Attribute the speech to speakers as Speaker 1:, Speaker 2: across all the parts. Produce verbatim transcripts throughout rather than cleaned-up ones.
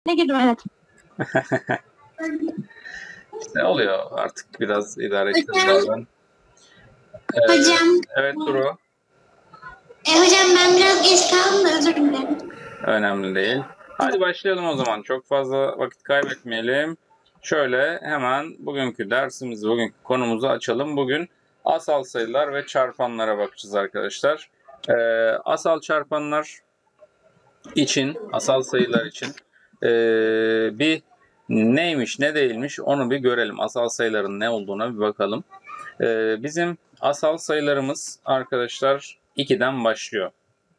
Speaker 1: Ne girdim, evet.
Speaker 2: Ne oluyor artık, biraz idare edeceğiz
Speaker 3: Hocam.
Speaker 2: bazen. Ee,
Speaker 3: Hocam.
Speaker 2: evet Duru.
Speaker 3: E, hocam ben biraz geç kaldım da özür dilerim.
Speaker 2: Önemli değil. Hadi başlayalım o zaman. Çok fazla vakit kaybetmeyelim. Şöyle hemen bugünkü dersimizi, bugünkü konumuzu açalım. Bugün asal sayılar ve çarpanlara bakacağız arkadaşlar. Ee, asal çarpanlar için, asal sayılar için ee, bir neymiş ne değilmiş onu bir görelim. Asal sayıların ne olduğuna bir bakalım. Ee, bizim asal sayılarımız arkadaşlar ikiden başlıyor.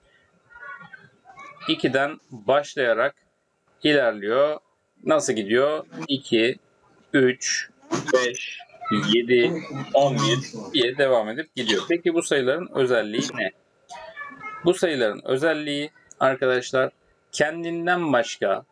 Speaker 2: ikiden başlayarak ilerliyor. Nasıl gidiyor? iki, üç, beş, yedi, on bir diye devam edip gidiyor. Peki bu sayıların özelliği ne? Bu sayıların özelliği arkadaşlar kendinden başka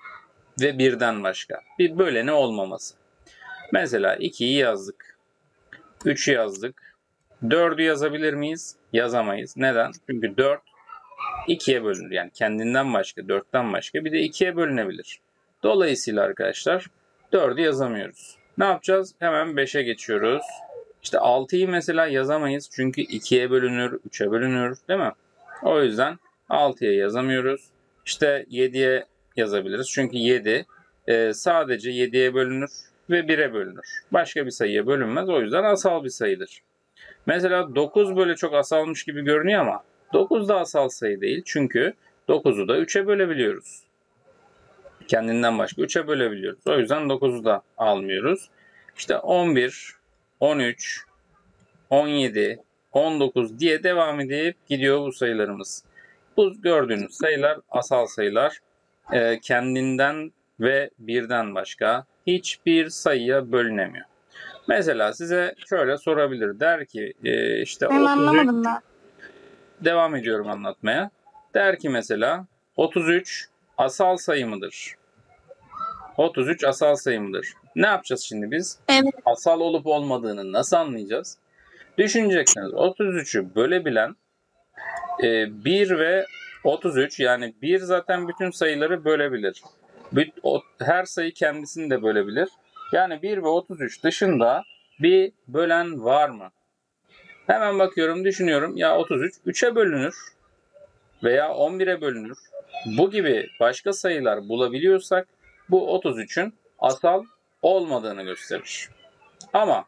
Speaker 2: ve birden başka bir böleni olmaması. Mesela ikiyi yazdık. üçü yazdık. dördü yazabilir miyiz? Yazamayız. Neden? Çünkü dört ikiye bölünür. Yani kendinden başka, dörtten başka bir de ikiye bölünebilir. Dolayısıyla arkadaşlar dördü yazamıyoruz. Ne yapacağız? Hemen beşe geçiyoruz. İşte altıyı mesela yazamayız. Çünkü ikiye bölünür, üçe bölünür, değil mi? O yüzden altıya yazamıyoruz. İşte yediye yazabiliriz. Çünkü yedi e, sadece yediye bölünür ve bire bölünür. Başka bir sayıya bölünmez. O yüzden asal bir sayıdır. Mesela dokuz böyle çok asalmış gibi görünüyor ama dokuz da asal sayı değil. Çünkü dokuzu da üçe bölebiliyoruz. Kendinden başka üçe bölebiliyoruz. O yüzden dokuzu da almıyoruz. İşte on bir, on üç, on yedi, on dokuz diye devam edip gidiyor bu sayılarımız. Bu gördüğünüz sayılar asal sayılar. Ee, kendinden ve birden başka hiçbir sayıya bölünemiyor. Mesela size şöyle sorabilir. Der ki e, işte
Speaker 1: Ben
Speaker 2: otuz üç,
Speaker 1: anlamadım da.
Speaker 2: devam ediyorum anlatmaya. Der ki mesela otuz üç asal sayı mıdır? otuz üç asal sayı mıdır? Ne yapacağız şimdi biz?
Speaker 1: Evet.
Speaker 2: Asal olup olmadığını nasıl anlayacağız? Düşüneceksiniz. otuz üçü bölebilen e, bir ve otuz üç, yani bir zaten bütün sayıları bölebilir. Her sayı kendisini de bölebilir. Yani bir ve otuz üç dışında bir bölen var mı? Hemen bakıyorum, düşünüyorum. Ya otuz üç üçe bölünür veya on bire bölünür. Bu gibi başka sayılar bulabiliyorsak bu otuz üçün asal olmadığını gösterir. Ama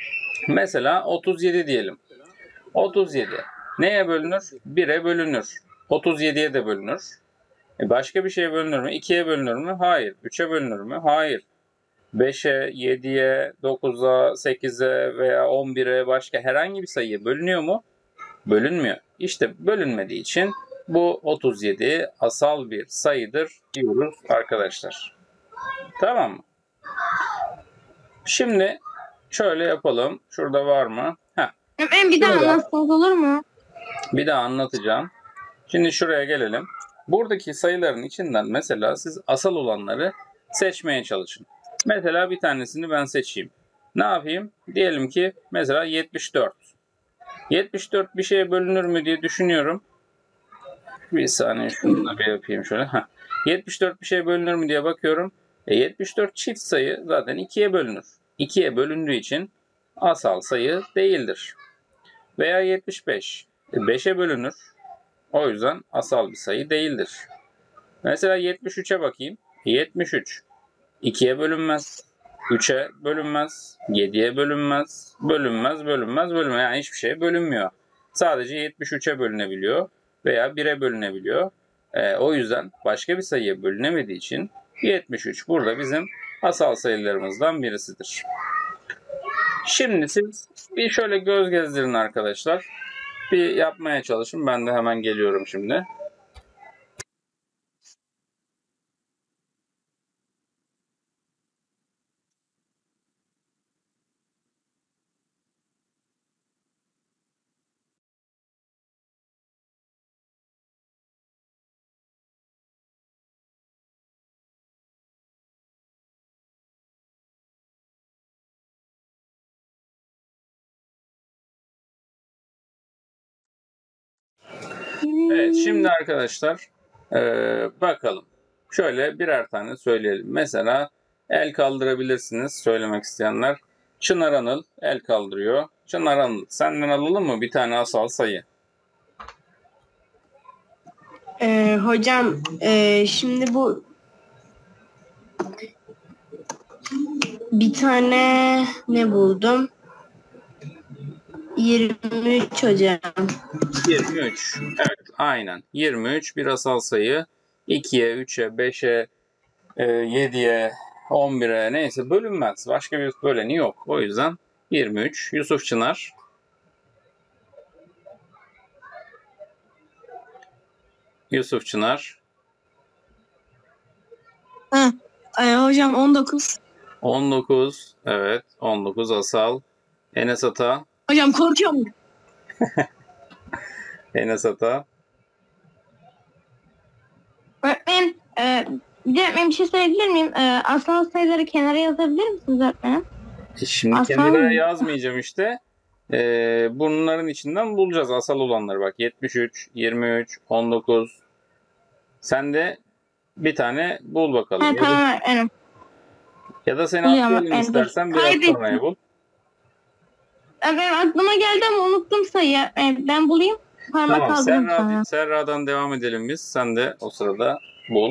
Speaker 2: mesela otuz yedi diyelim. otuz yedi neye bölünür? bire bölünür. otuz yediye de bölünür. E başka bir şeye bölünür mü? ikiye bölünür mü? Hayır. üçe bölünür mü? Hayır. beşe, yediye, dokuza, sekize veya on bire başka herhangi bir sayıya bölünüyor mu? Bölünmüyor. İşte bölünmediği için bu otuz yedi asal bir sayıdır diyoruz arkadaşlar. Tamam mı? Şimdi şöyle yapalım. Şurada var mı? Heh.
Speaker 1: Ben bir daha
Speaker 2: Şurada.
Speaker 1: anlatsanız olur mu?
Speaker 2: Bir daha anlatacağım. Şimdi şuraya gelelim. Buradaki sayıların içinden mesela siz asal olanları seçmeye çalışın. Mesela bir tanesini ben seçeyim. Ne yapayım? Diyelim ki mesela yetmiş dört. yetmiş dört bir şeye bölünür mü diye düşünüyorum. Bir saniye şunu da bir yapayım şöyle. Heh. yetmiş dört bir şeye bölünür mü diye bakıyorum. E yetmiş dört çift sayı zaten ikiye bölünür. ikiye bölündüğü için asal sayı değildir. Veya yetmiş beş. E beşe bölünür. O yüzden asal bir sayı değildir. Mesela yetmiş üçe bakayım. yetmiş üç ikiye bölünmez. üçe bölünmez. yediye bölünmez. Bölünmez, bölünmez, bölünmez. Yani hiçbir şeye bölünmüyor. Sadece yetmiş üçe bölünebiliyor veya bire bölünebiliyor. Ee, o yüzden başka bir sayıya bölünemediği için yetmiş üç burada bizim asal sayılarımızdan birisidir. Şimdi siz bir şöyle göz gezdirin arkadaşlar. Bir yapmaya çalışın. Ben de hemen geliyorum şimdi. Evet, şimdi arkadaşlar ee, bakalım. Şöyle birer tane söyleyelim. Mesela el kaldırabilirsiniz söylemek isteyenler. Çınar Anıl el kaldırıyor. Çınar Anıl senden alalım mı bir tane asal sayı?
Speaker 1: Ee, hocam e, şimdi bu bir tane ne buldum? yirmi üç hocam.
Speaker 2: yirmi üç. Evet aynen. yirmi üç bir asal sayı. ikiye, üçe, beşe, e, yediye, on bire neyse bölünmez. Başka bir böleni yok. O yüzden yirmi üç. Yusuf Çınar. Yusuf Çınar.
Speaker 1: Ha, e, hocam on dokuz.
Speaker 2: on dokuz. Evet. on dokuz asal. Enes Ata.
Speaker 1: Hocam korkuyorum.
Speaker 2: Enes Ata.
Speaker 1: Öğretmenim, e, bir de öğretmenim bir şey söyleyebilir miyim? E, asal sayıları kenara yazabilir misiniz öğretmenim?
Speaker 2: E Şimdi
Speaker 1: Asal
Speaker 2: kenara
Speaker 1: mı?
Speaker 2: yazmayacağım işte. Ee, bunların içinden bulacağız asal olanları bak. yetmiş üç, yirmi üç, on dokuz. Sen de bir tane bul bakalım.
Speaker 1: Ha,
Speaker 2: Ya da,
Speaker 1: tamam öğretmenim.
Speaker 2: ya da seni
Speaker 1: Buluyorum
Speaker 2: atlayalım
Speaker 1: öğretmenim, dur.
Speaker 2: istersen biraz
Speaker 1: Kaybettim.
Speaker 2: sonraya bul.
Speaker 1: Öğretmenim aklıma geldi ama unuttum sayıyı. E, ben bulayım. Parmak
Speaker 2: Tamam.
Speaker 1: kaldırırım
Speaker 2: Serra,
Speaker 1: sonra.
Speaker 2: Serra'dan devam edelim biz. Sen de o sırada bul.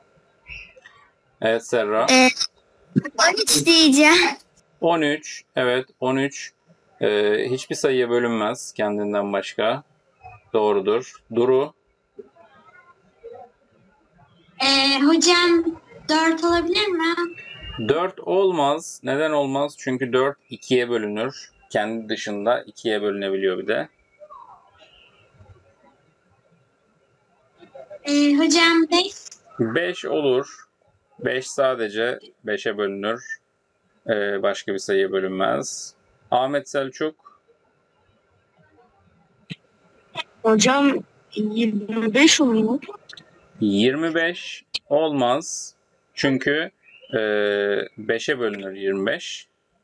Speaker 2: Evet Serra.
Speaker 3: on üç diyeceğim.
Speaker 2: on üç. Evet on üç. Ee, hiçbir sayıya bölünmez kendinden başka. Doğrudur. Duru.
Speaker 3: Ee, hocam dört olabilir mi?
Speaker 2: dört olmaz. Neden olmaz? Çünkü dört ikiye bölünür. Kendi dışında ikiye bölünebiliyor bir de.
Speaker 3: Ee, hocam beş.
Speaker 2: beş olur. beş sadece beşe bölünür. Ee, başka bir sayıya bölünmez. Ahmet Selçuk.
Speaker 1: Hocam yirmi beş oluyor.
Speaker 2: yirmi beş olmaz. Çünkü e, beşe bölünür yirmi beş.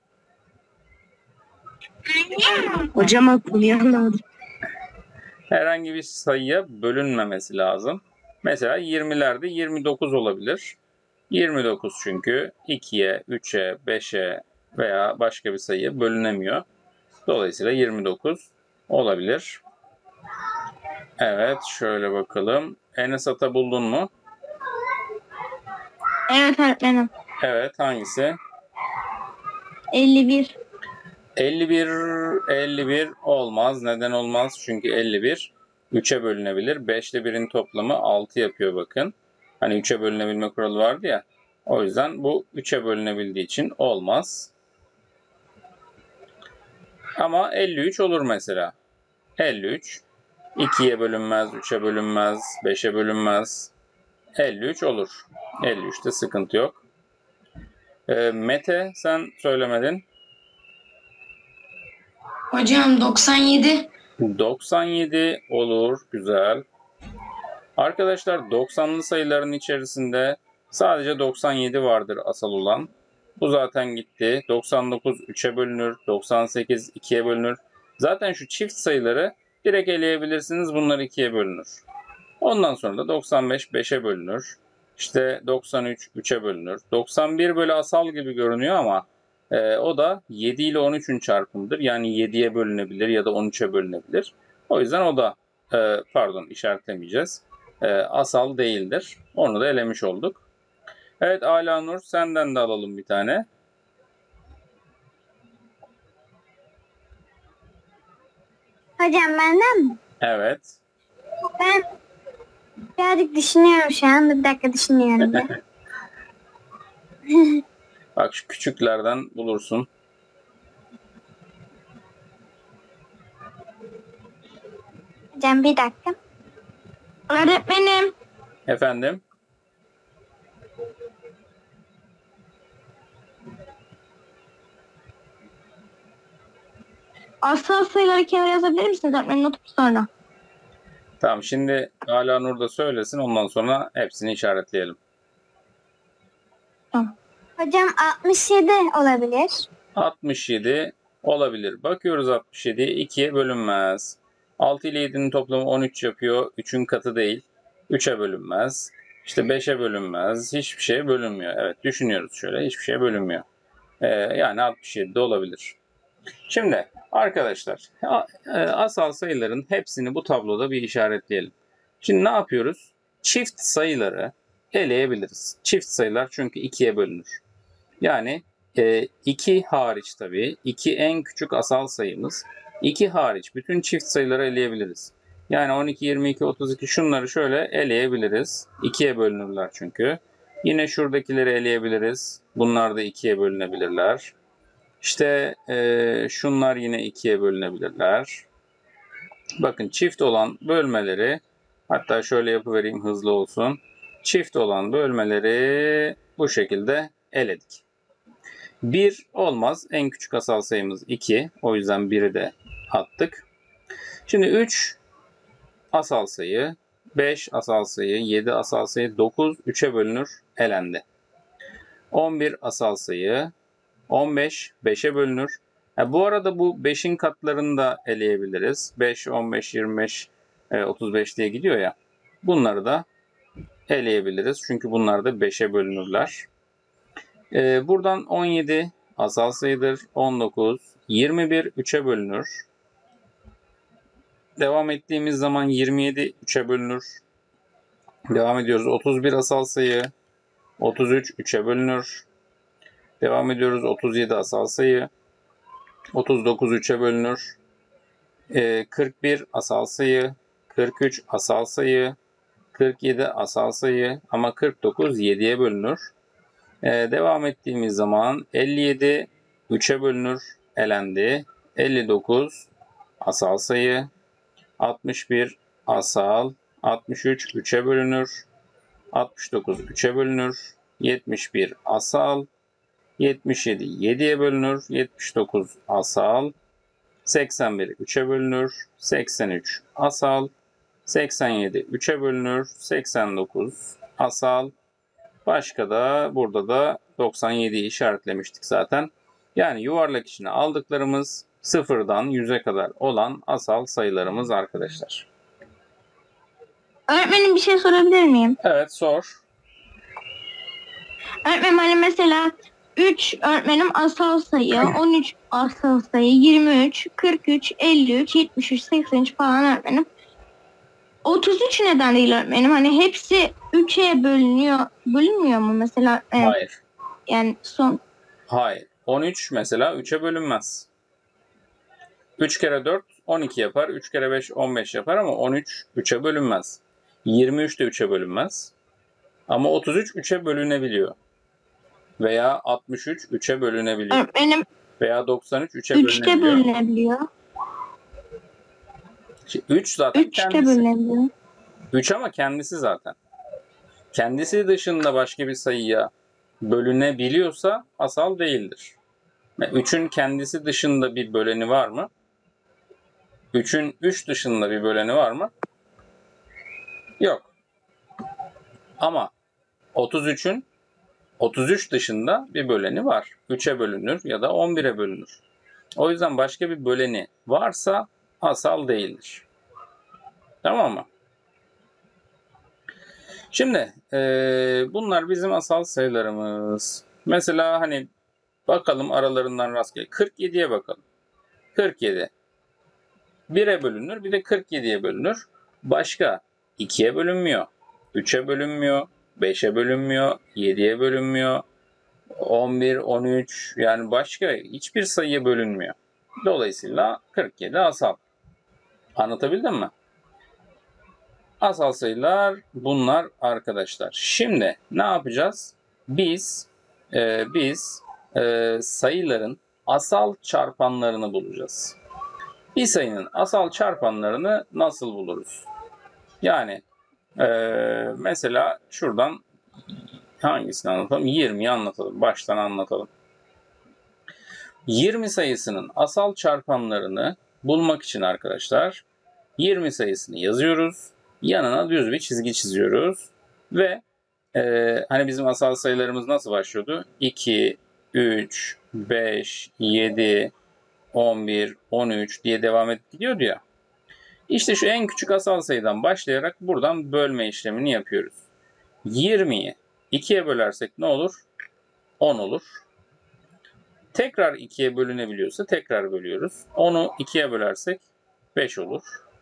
Speaker 1: Hocam aklım yanmadı.
Speaker 2: Herhangi bir sayıya bölünmemesi lazım. Mesela yirmilerde yirmi dokuz olabilir. yirmi dokuz çünkü ikiye, üçe, beşe veya başka bir sayıya bölünemiyor. Dolayısıyla yirmi dokuz olabilir. Evet şöyle bakalım. Enes Ata buldun mu?
Speaker 1: Evet öğretmenim.
Speaker 2: Evet hangisi?
Speaker 1: elli bir.
Speaker 2: elli bir, elli bir olmaz. Neden olmaz? Çünkü elli bir üçe bölünebilir. beş ile birin toplamı altı yapıyor bakın. Hani üçe bölünebilme kuralı vardı ya. O yüzden bu üçe bölünebildiği için olmaz. Ama elli üç olur mesela. elli üç ikiye bölünmez, üçe bölünmez, beşe bölünmez. elli üç olur. elli üçte sıkıntı yok. Ee, Mete sen söylemedin.
Speaker 3: Hocam doksan yedi.
Speaker 2: doksan yedi olur. Güzel. Arkadaşlar doksanlı sayıların içerisinde sadece doksan yedi vardır asal olan. Bu zaten gitti. doksan dokuz üçe bölünür. doksan sekiz ikiye bölünür. Zaten şu çift sayıları direkt eleyebilirsiniz. Bunlar ikiye bölünür. Ondan sonra da doksan beş beşe bölünür. İşte doksan üç üçe bölünür. doksan bir böyle asal gibi görünüyor ama e, o da yedi ile on üçün çarpımıdır. Yani yediye bölünebilir ya da on üçe bölünebilir. O yüzden o da e, pardon işaretlemeyeceğiz. E, asal değildir. Onu da elemiş olduk. Evet Ala Nur senden de alalım bir tane.
Speaker 3: Hocam benden mi?
Speaker 2: Evet.
Speaker 3: Ben birazcık düşünüyorum şu an. Bir dakika düşünüyorum. bir.
Speaker 2: Bak şu küçüklerden bulursun.
Speaker 3: Hocam bir dakika.
Speaker 1: Öğretmenim.
Speaker 2: Efendim?
Speaker 1: Asal sayıları kenara yazabilir misiniz öğretmenim? Notup sonra.
Speaker 2: Tamam şimdi Ala Nur da söylesin ondan sonra hepsini işaretleyelim.
Speaker 1: Tamam.
Speaker 3: Hocam altmış yedi olabilir.
Speaker 2: altmış yedi olabilir. Bakıyoruz altmış yediye ikiye bölünmez. altı ile yedinin toplamı on üç yapıyor. üçün katı değil. üçe bölünmez. İşte beşe bölünmez, hiçbir şeye bölünmüyor. Evet, düşünüyoruz şöyle, hiçbir şeye bölünmüyor. Ee, yani altmış yedi de olabilir. Şimdi arkadaşlar, asal sayıların hepsini bu tabloda bir işaretleyelim. Şimdi ne yapıyoruz? Çift sayıları eleyebiliriz. Çift sayılar çünkü ikiye bölünür. Yani iki hariç tabii, iki en küçük asal sayımız. iki hariç bütün çift sayıları eleyebiliriz. Yani on iki, yirmi iki, otuz iki şunları şöyle eleyebiliriz. ikiye bölünürler çünkü. Yine şuradakileri eleyebiliriz. Bunlar da ikiye bölünebilirler. İşte e, şunlar yine ikiye bölünebilirler. Bakın çift olan bölmeleri, hatta şöyle yapıvereyim hızlı olsun. Çift olan bölmeleri bu şekilde eledik. bir olmaz. En küçük asal sayımız iki. O yüzden biri de attık. Şimdi üç asal sayı, beş asal sayı, yedi asal sayı, dokuz üçe bölünür, elendi. on bir asal sayı, on beş beşe bölünür. Ha, bu arada bu beşin katlarını da eleyebiliriz. beş, on beş, yirmi beş, otuz beş diye gidiyor ya. Bunları da eleyebiliriz. Çünkü bunlar da beşe bölünürler. Ee, buradan on yedi asal sayıdır. on dokuz, yirmi bir üçe bölünür. Devam ettiğimiz zaman yirmi yedi üçe bölünür. Devam ediyoruz. otuz bir asal sayı, otuz üç üçe bölünür. Devam ediyoruz. otuz yedi asal sayı, otuz dokuz üçe bölünür. Ee, kırk bir asal sayı, kırk üç asal sayı, kırk yedi asal sayı ama kırk dokuz yediye bölünür. Ee, devam ettiğimiz zaman elli yedi üçe bölünür, elendi. elli dokuz asal sayı, altmış bir asal, altmış üç üçe bölünür, altmış dokuz üçe bölünür, yetmiş bir asal, yetmiş yedi yediye bölünür, yetmiş dokuz asal, seksen bir üçe bölünür, seksen üç asal, seksen yedi üçe bölünür, seksen dokuz asal. Başka da burada da doksan yediyi işaretlemiştik zaten. Yani yuvarlak içine aldıklarımız sıfırdan yüze kadar olan asal sayılarımız arkadaşlar.
Speaker 1: Öğretmenim bir şey sorabilir miyim?
Speaker 2: Evet, sor.
Speaker 1: Öğretmenim hani mesela üç öğretmenim asal sayı, on üç asal sayı, yirmi üç, kırk üç, elli üç, yetmiş üç, seksen üç falan öğretmenim. otuz üç neden değil öğretmenim? Hani hepsi üçe bölünüyor. Bölünmüyor mu mesela? E,
Speaker 2: Hayır.
Speaker 1: Yani son.
Speaker 2: Hayır. on üç mesela üçe bölünmez. üç kere dört on iki yapar. üç kere beş on beş yapar ama on üç üçe bölünmez. yirmi üç de üçe bölünmez. Ama otuz üç üçe bölünebiliyor. Veya altmış üç üçe bölünebiliyor.
Speaker 1: Öğretmenim
Speaker 2: Veya doksan üç üçe
Speaker 1: üçte
Speaker 2: bölünebiliyor.
Speaker 1: bölünebiliyor.
Speaker 2: üç zaten
Speaker 1: üçte
Speaker 2: kendisi.
Speaker 1: bölünebiliyor.
Speaker 2: üç ama kendisi zaten. Kendisi dışında başka bir sayıya bölünebiliyorsa asal değildir. üçün kendisi dışında bir böleni var mı? üçün üç dışında bir böleni var mı? Yok. Ama otuz üçün otuz üç dışında bir böleni var. üçe bölünür ya da on bire bölünür. O yüzden başka bir böleni varsa asal değildir. Tamam mı? Şimdi e, bunlar bizim asal sayılarımız. Mesela hani bakalım aralarından rastgele. kırk yediye bakalım. kırk yedi. bire bölünür, bir de kırk yediye bölünür. Başka ikiye bölünmüyor, üçe bölünmüyor, beşe bölünmüyor, yediye bölünmüyor, on bir, on üç yani başka hiçbir sayıya bölünmüyor. Dolayısıyla kırk yedi asal. Anlatabildim mi? Asal sayılar bunlar arkadaşlar. Şimdi ne yapacağız? Biz e, biz e, sayıların asal çarpanlarını bulacağız. Bir sayının asal çarpanlarını nasıl buluruz? Yani e, mesela şuradan hangisini anlatalım? yirmiyi anlatalım. Baştan anlatalım. yirmi sayısının asal çarpanlarını bulmak için arkadaşlar yirmi sayısını yazıyoruz. Yanına düz bir çizgi çiziyoruz. Ve e, hani bizim asal sayılarımız nasıl başlıyordu? iki, üç, beş, yedi, on bir, on üç diye devam edip gidiyordu ya. İşte şu en küçük asal sayıdan başlayarak buradan bölme işlemini yapıyoruz. yirmiyi ikiye bölersek ne olur? on olur. Tekrar ikiye bölünebiliyorsa tekrar bölüyoruz. onu ikiye bölersek beş olur.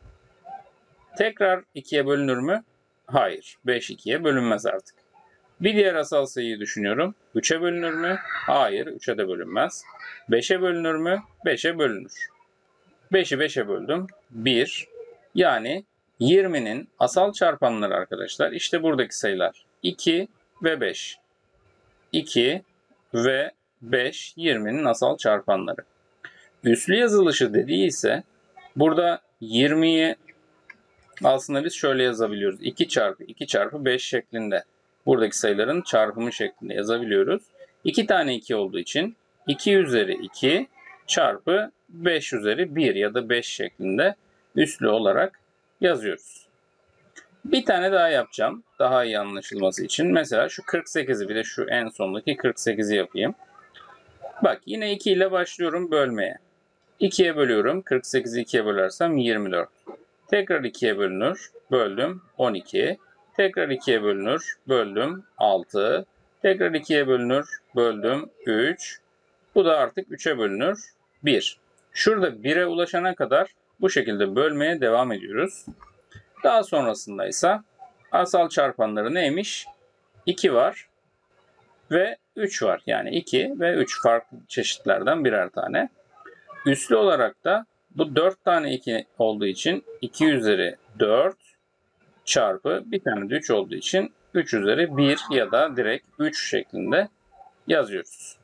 Speaker 2: Tekrar ikiye bölünür mü? Hayır. beş ikiye bölünmez artık. Bir diğer asal sayıyı düşünüyorum. üçe bölünür mü? Hayır. üçe de bölünmez. beşe bölünür mü? beşe bölünür. beşi beşe böldüm. bir. Yani yirminin asal çarpanları arkadaşlar. İşte buradaki sayılar. iki ve beş. iki ve beş yirminin asal çarpanları. Üslü yazılışı dediği ise burada yirmiyi aslında biz şöyle yazabiliyoruz. iki çarpı iki çarpı beş şeklinde. Buradaki sayıların çarpımı şeklinde yazabiliyoruz. iki tane iki olduğu için iki üzeri iki çarpı beş üzeri bir ya da beş şeklinde üslü olarak yazıyoruz. Bir tane daha yapacağım. Daha iyi anlaşılması için. Mesela şu kırk sekizi bir de şu en sondaki kırk sekizi yapayım. Bak yine iki ile başlıyorum bölmeye. ikiye bölüyorum. kırk sekizi ikiye bölersem yirmi dört. Tekrar ikiye bölünür. Böldüm. on iki. Tekrar ikiye bölünür. Böldüm. altı. Tekrar ikiye bölünür. Böldüm. üç. Bu da artık üçe bölünür. bir. Şurada bire ulaşana kadar bu şekilde bölmeye devam ediyoruz. Daha sonrasında ise asal çarpanları neymiş? iki var ve üç var. Yani iki ve üç farklı çeşitlerden birer tane. Üslü olarak da bu dört tane iki olduğu için iki üzeri dört çarpı bir tane de üç olduğu için üç üzeri bir ya da direkt üç şeklinde yazıyoruz.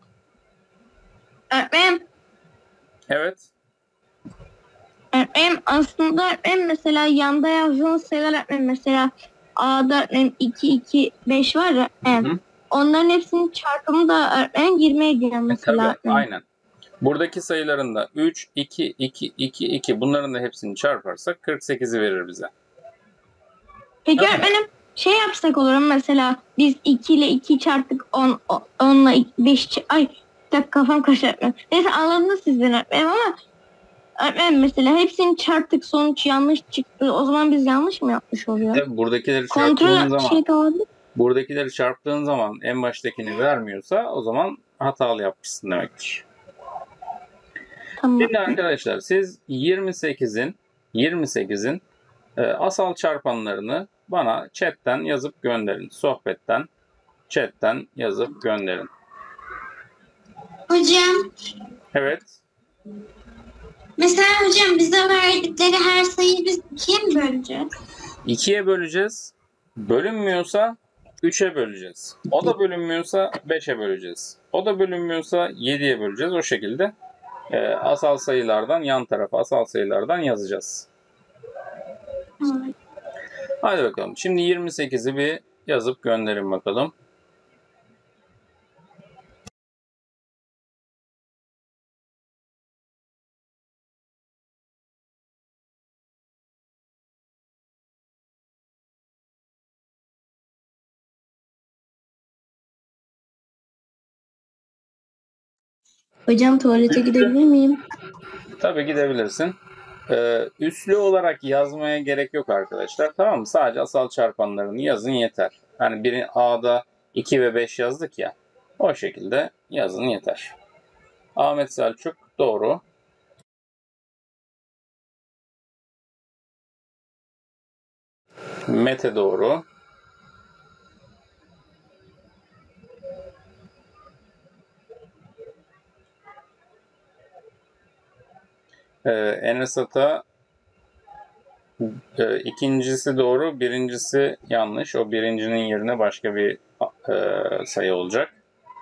Speaker 1: Öğretmenim,
Speaker 2: Evet.
Speaker 1: öğretmenim aslında öğretmenim mesela yanda yazdığınız sayılar öğretmenim mesela A'da öğretmenim iki, iki, beş var ya öğretmenim.
Speaker 2: Hı hı.
Speaker 1: Onların hepsinin çarpımı da öğretmenim yirmiye gidiyor mesela
Speaker 2: Tabii,
Speaker 1: öğretmenim.
Speaker 2: aynen. Buradaki sayıların da üç, iki, iki, iki, iki bunların da hepsini çarparsak kırk sekizi verir bize.
Speaker 1: Peki
Speaker 2: Tamam.
Speaker 1: öğretmenim şey yapsak olur mu mesela biz iki ile iki çarptık on, on ile beş ay bir dakika kafam karıştı öğretmenim. Neyse anladınız siz beni öğretmenim ama öğretmenim mesela hepsini çarptık sonuç yanlış çıktı. O zaman biz yanlış mı yapmış oluyor?
Speaker 2: Tabii buradakileri çarptığın
Speaker 1: Kontrol
Speaker 2: zaman
Speaker 1: şey de olabilir.
Speaker 2: buradakileri çarptığın zaman en baştakini vermiyorsa o zaman hatalı yapmışsın demektir.
Speaker 1: Tamam.
Speaker 2: Şimdi arkadaşlar siz yirmi sekizin yirmi sekizin e, asal çarpanlarını bana chatten yazıp gönderin. Sohbetten, chatten yazıp gönderin.
Speaker 3: Hocam,
Speaker 2: Evet.
Speaker 3: mesela hocam bize verdikleri her sayıyı biz ikiye mi böleceğiz?
Speaker 2: ikiye böleceğiz. Bölünmüyorsa üçe böleceğiz. O da bölünmüyorsa beşe böleceğiz. O da bölünmüyorsa yediye böleceğiz. O şekilde e, asal sayılardan yan tarafa asal sayılardan yazacağız.
Speaker 3: Evet.
Speaker 2: Hadi bakalım. Şimdi yirmi sekizi bir yazıp gönderin bakalım.
Speaker 1: Hocam tuvalete gidebilir miyim?
Speaker 2: Tabii gidebilirsin. Ee, üslü olarak yazmaya gerek yok arkadaşlar. Tamam mı? Sadece asal çarpanlarını yazın yeter. Hani biri A'da iki ve beş yazdık ya. O şekilde yazın yeter. Ahmet Selçuk doğru. Mete doğru. Ee, Enes Ata e, ikincisi doğru, birincisi yanlış. O birincinin yerine başka bir e, sayı olacak.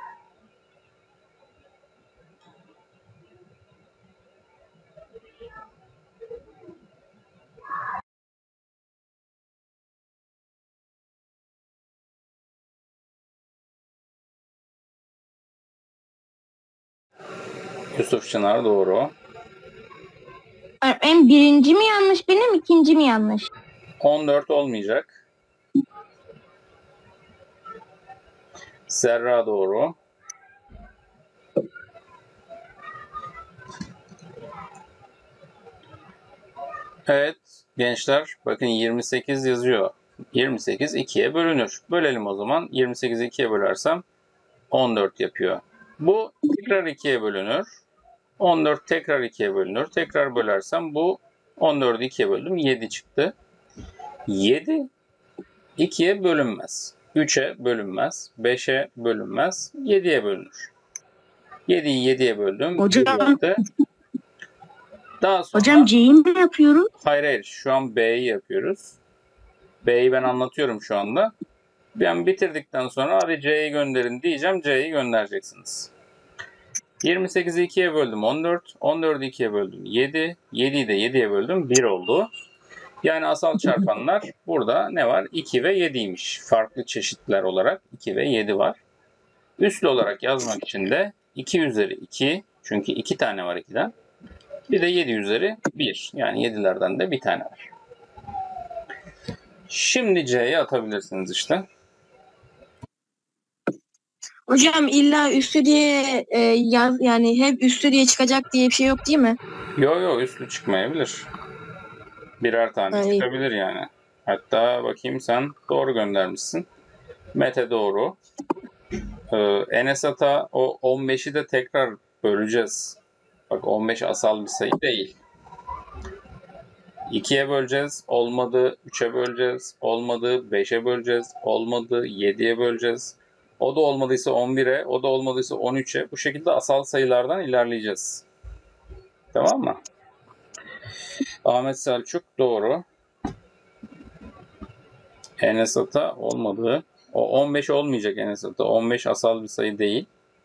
Speaker 2: Yusuf Çınar doğru.
Speaker 1: Öğretmenim birinci mi yanlış benim ikinci mi yanlış?
Speaker 2: on dört olmayacak. Serra doğru. Evet gençler bakın yirmi sekiz yazıyor. yirmi sekiz ikiye bölünür. Bölelim o zaman. yirmi sekizi ikiye bölersem on dört yapıyor. Bu tekrar ikiye bölünür. on dört tekrar ikiye bölünür. Tekrar bölersem bu on dördü ikiye böldüm. yedi çıktı. yedi ikiye bölünmez. üçe bölünmez. beşe bölünmez. yediye bölünür. yediyi yediye böldüm.
Speaker 1: Hocam.
Speaker 2: Daha sonra,
Speaker 1: Hocam C'yi ne yapıyorum?
Speaker 2: Hayır hayır. Şu an B'yi yapıyoruz. B'yi ben anlatıyorum şu anda. Ben bitirdikten sonra hadi C'yi gönderin diyeceğim. C'yi göndereceksiniz. yirmi sekizi ikiye böldüm on dört. on dördü ikiye böldüm yedi. yediyi de yediye böldüm bir oldu. Yani asal çarpanlar burada ne var? iki ve yediymiş. Farklı çeşitler olarak iki ve yedi var. Üslü olarak yazmak için de iki üzeri iki. Çünkü iki tane var ikiden. Bir de yedi üzeri bir. Yani yedilerden de bir tane var. Şimdi C'ye atabilirsiniz işte.
Speaker 4: Hocam illa üstü diye e, yaz yani hep üstü diye çıkacak diye bir şey yok değil mi?
Speaker 2: Yo yo üslü çıkmayabilir. Birer tane
Speaker 4: Ay.
Speaker 2: çıkabilir yani. Hatta bakayım sen doğru göndermişsin. Mete doğru. Ee, Enesat'a o on beşi de tekrar böleceğiz. Bak on beş asal bir sayı değil. ikiye böleceğiz. Olmadı üçe böleceğiz. Olmadı beşe böleceğiz. Olmadı yediye böleceğiz. O da olmadıysa on bire, o da olmadıysa on üçe. Bu şekilde asal sayılardan ilerleyeceğiz. Tamam mı? Ahmet Selçuk doğru. Enesat'a olmadı. O on beş olmayacak Enesat'a. on beş asal bir sayı değil.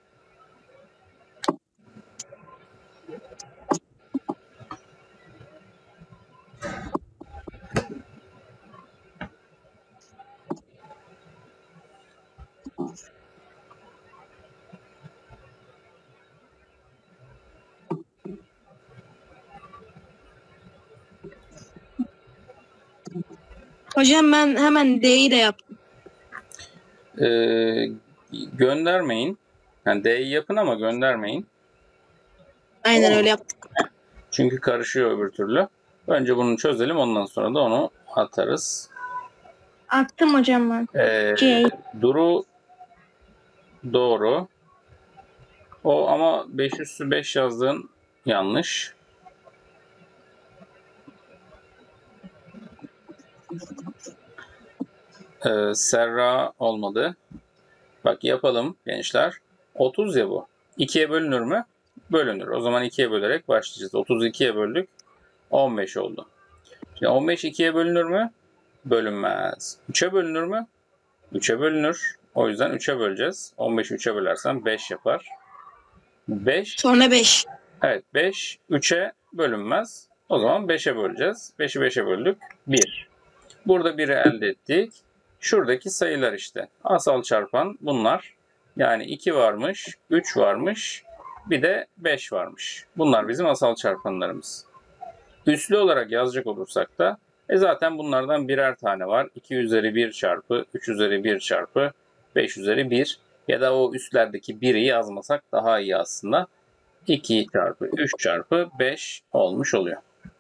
Speaker 4: Hocam ben hemen D'yi de yaptım.
Speaker 2: Ee, göndermeyin. Yani D'yi yapın ama göndermeyin.
Speaker 4: Aynen öyle yaptım.
Speaker 2: Çünkü karışıyor öbür türlü. Önce bunu çözelim, ondan sonra da onu atarız.
Speaker 1: Attım hocam ben.
Speaker 2: Ee,
Speaker 1: C.
Speaker 2: Duru doğru. O ama beş üssü beş yazdığın yanlış. Ee, Serra olmadı. Bak yapalım gençler. otuz ya bu. ikiye bölünür mü? Bölünür. O zaman ikiye bölerek başlayacağız. otuzu ikiye böldük. on beş oldu. Şimdi on beş ikiye bölünür mü? Bölünmez. üçe bölünür mü? üçe bölünür. O yüzden üçe böleceğiz. on beşi üçe bölersen beş yapar. beş.
Speaker 4: Sonra beş.
Speaker 2: Evet beş üçe bölünmez. O zaman beşe böleceğiz. beşi beşe böldük. bir. Burada biri elde ettik. Şuradaki sayılar işte. Asal çarpan bunlar. Yani iki varmış, üç varmış, bir de beş varmış. Bunlar bizim asal çarpanlarımız. Üslü olarak yazacak olursak da e zaten bunlardan birer tane var. iki üzeri bir çarpı, üç üzeri bir çarpı, beş üzeri bir. Ya da o üstlerdeki biri yazmasak daha iyi aslında. iki çarpı üç çarpı beş olmuş oluyor.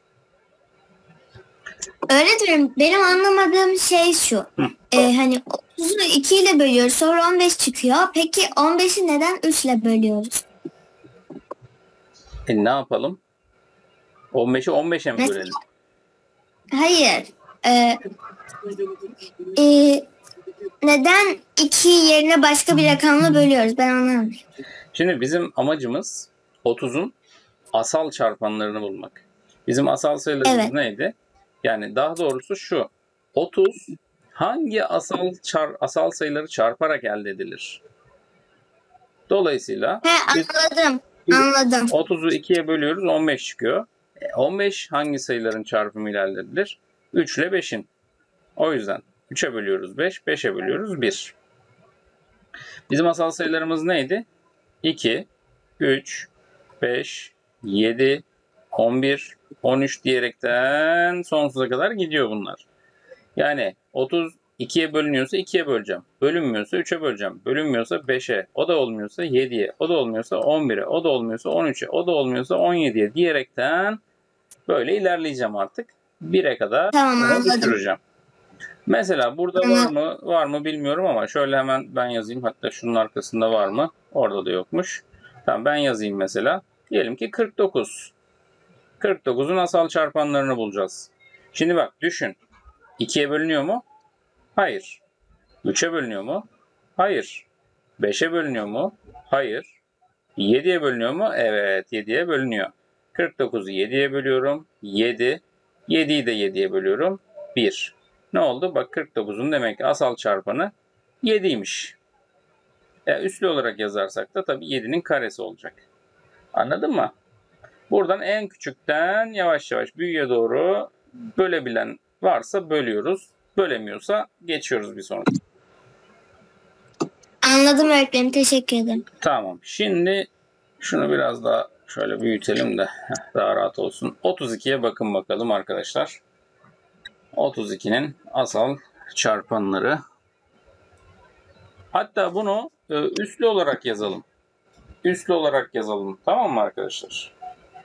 Speaker 3: Öğretmenim benim anlamadığım şey şu. Ee, hani otuzu iki ile bölüyoruz, sonra on beş çıkıyor. Peki on beşi neden üç ile bölüyoruz?
Speaker 2: E ne yapalım? on beşi on beşe mi
Speaker 3: Mesela-
Speaker 2: bölelim?
Speaker 3: Hayır. Ee, e, neden iki yerine başka bir rakamla bölüyoruz? Ben anlamadım.
Speaker 2: Şimdi bizim amacımız otuzun asal çarpanlarını bulmak. Bizim asal sayılarımız
Speaker 3: Evet.
Speaker 2: neydi? Yani daha doğrusu şu. otuz hangi asal çar, asal sayıları çarparak elde edilir? Dolayısıyla
Speaker 3: He
Speaker 2: biz
Speaker 3: anladım. Anladım.
Speaker 2: otuzu ikiye bölüyoruz, on beş çıkıyor. E, on beş hangi sayıların çarpımıyla elde edilir? üç ile beşin. O yüzden üçe bölüyoruz beş, beşe bölüyoruz bir. Bizim asal sayılarımız neydi? iki, üç, beş, yedi, on bir, on üç diyerekten sonsuza kadar gidiyor bunlar. Yani otuz ikiye bölünüyorsa ikiye böleceğim. Bölünmüyorsa üçe böleceğim. Bölünmüyorsa beşe. O da olmuyorsa yediye. O da olmuyorsa on bire. O da olmuyorsa on üçe. O da olmuyorsa on yediye diyerekten böyle ilerleyeceğim artık. bire kadar
Speaker 3: Tamam,
Speaker 2: bunu
Speaker 3: anladım.
Speaker 2: düşüreceğim. Mesela burada var mı var mı bilmiyorum ama şöyle hemen ben yazayım. Hatta şunun arkasında var mı? Orada da yokmuş. Tamam, ben yazayım mesela. Diyelim ki kırk dokuz. kırk dokuzun asal çarpanlarını bulacağız. Şimdi bak düşün. ikiye bölünüyor mu? Hayır. üçe bölünüyor mu? Hayır. beşe bölünüyor mu? Hayır. yediye bölünüyor mu? Evet, yediye bölünüyor. kırk dokuzu yediye bölüyorum. yedi. yediyi de yediye bölüyorum. bir. Ne oldu? Bak kırk dokuzun demek ki asal çarpanı yediymiş. E, üslü olarak yazarsak da tabii yedinin karesi olacak. Anladın mı? Buradan en küçükten yavaş yavaş büyüğe doğru bölebilen varsa bölüyoruz. Bölemiyorsa geçiyoruz bir sonraki.
Speaker 3: Anladım öğretmenim. Teşekkür ederim.
Speaker 2: Tamam. Şimdi şunu biraz daha şöyle büyütelim de daha rahat olsun. otuz ikiye bakın bakalım arkadaşlar. otuz ikinin asal çarpanları. Hatta bunu e, üslü olarak yazalım. Üslü olarak yazalım. Tamam mı arkadaşlar?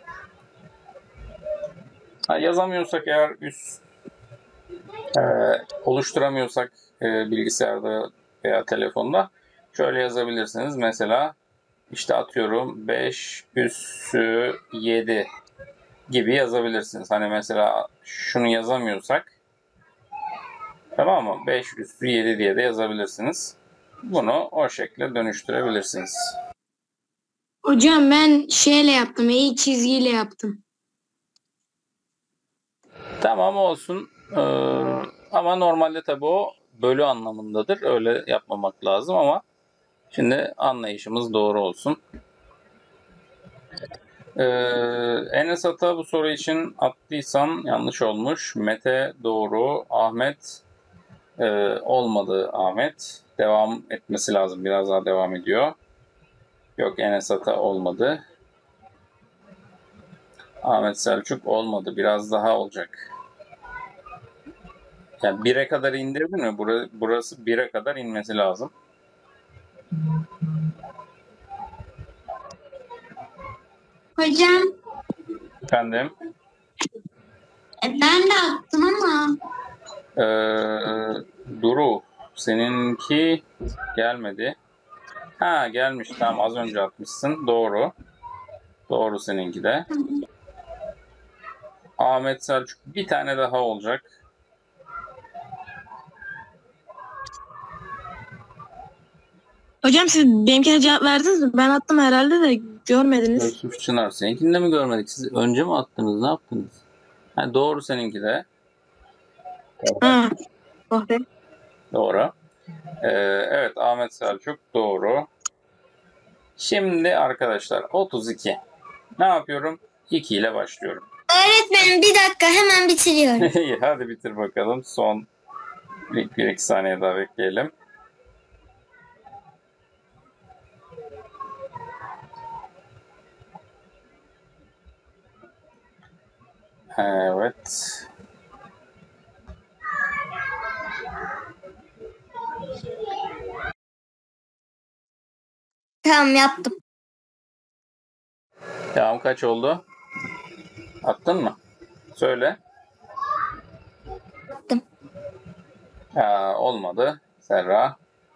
Speaker 2: Ha, yazamıyorsak eğer üst e, oluşturamıyorsak e, bilgisayarda veya telefonda şöyle yazabilirsiniz. Mesela işte atıyorum beş üssü yedi gibi yazabilirsiniz. Hani mesela şunu yazamıyorsak, tamam mı? beş üssü yedi diye de yazabilirsiniz. Bunu o şekilde dönüştürebilirsiniz.
Speaker 4: Hocam ben şeyle yaptım. İyi çizgiyle yaptım.
Speaker 2: Tamam olsun. Ee, ama normalde tabii o bölü anlamındadır. Öyle yapmamak lazım ama şimdi anlayışımız doğru olsun. Ee, Enes Ata bu soru için attıysan yanlış olmuş. Mete doğru. Ahmet e, olmadı Ahmet. Devam etmesi lazım. Biraz daha devam ediyor. Yok, Enes Ata olmadı. Ahmet Selçuk olmadı. Biraz daha olacak. Yani bire kadar indirdin mi? Burası, burası bire kadar inmesi lazım.
Speaker 3: Hocam
Speaker 2: Efendim?
Speaker 3: ben de attım ama.
Speaker 2: Ee, Duru, seninki gelmedi. Ha, gelmiş. Tamam, az önce atmışsın. Doğru. Doğru seninki de. Ahmet Selçuk bir tane daha olacak.
Speaker 4: Hocam siz benimkine cevap verdiniz mi? Ben attım herhalde de görmediniz.
Speaker 2: Yusuf Çınar. Seninkini de mi görmedik? Siz önce mi attınız? Ne yaptınız? Ha, doğru seninki de.
Speaker 4: Ha. Oh be.
Speaker 2: Doğru. Ee, evet, Ahmet Selçuk doğru. Şimdi arkadaşlar otuz iki. Ne yapıyorum? iki ile başlıyorum.
Speaker 3: Öğretmenim bir dakika hemen bitiriyorum.
Speaker 2: İyi, hadi bitir bakalım. Son bir, bir iki saniye daha bekleyelim. Evet.
Speaker 3: Tamam yaptım.
Speaker 2: Tamam, kaç oldu? Attın mı? Söyle.
Speaker 3: Attım.
Speaker 2: Aa, olmadı. Serra.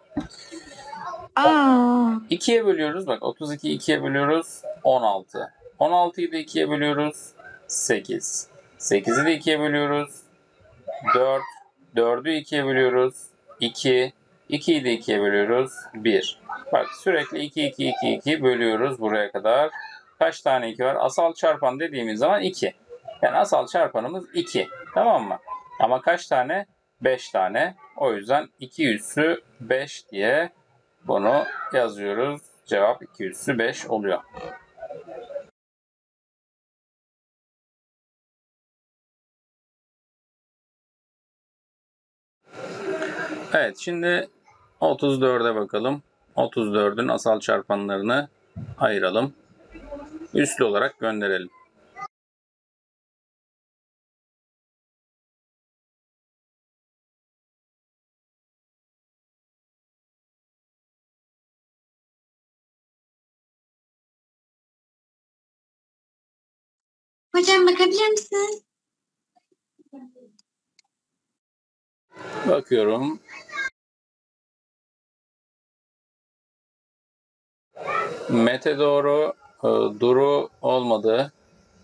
Speaker 4: Aa.
Speaker 2: ikiye bölüyoruz. Bak, otuz iki ikiye bölüyoruz. on altı. on altıyı da ikiye bölüyoruz. sekiz. sekizi de ikiye bölüyoruz. dört. dördü ikiye bölüyoruz. iki. ikiyi de ikiye bölüyoruz. bir. Bak, sürekli iki iki iki iki bölüyoruz buraya kadar. Kaç tane iki var? Asal çarpan dediğimiz zaman iki. Yani asal çarpanımız iki. Tamam mı? Ama kaç tane? beş tane. O yüzden iki üssü beş diye bunu yazıyoruz. Cevap iki üssü beş oluyor. Evet, şimdi otuz dörde bakalım. otuz dördün asal çarpanlarını ayıralım. Üslü olarak gönderelim.
Speaker 3: Hocam bakabilir misiniz?
Speaker 2: Bakıyorum. Mete doğru, e, Duru olmadı.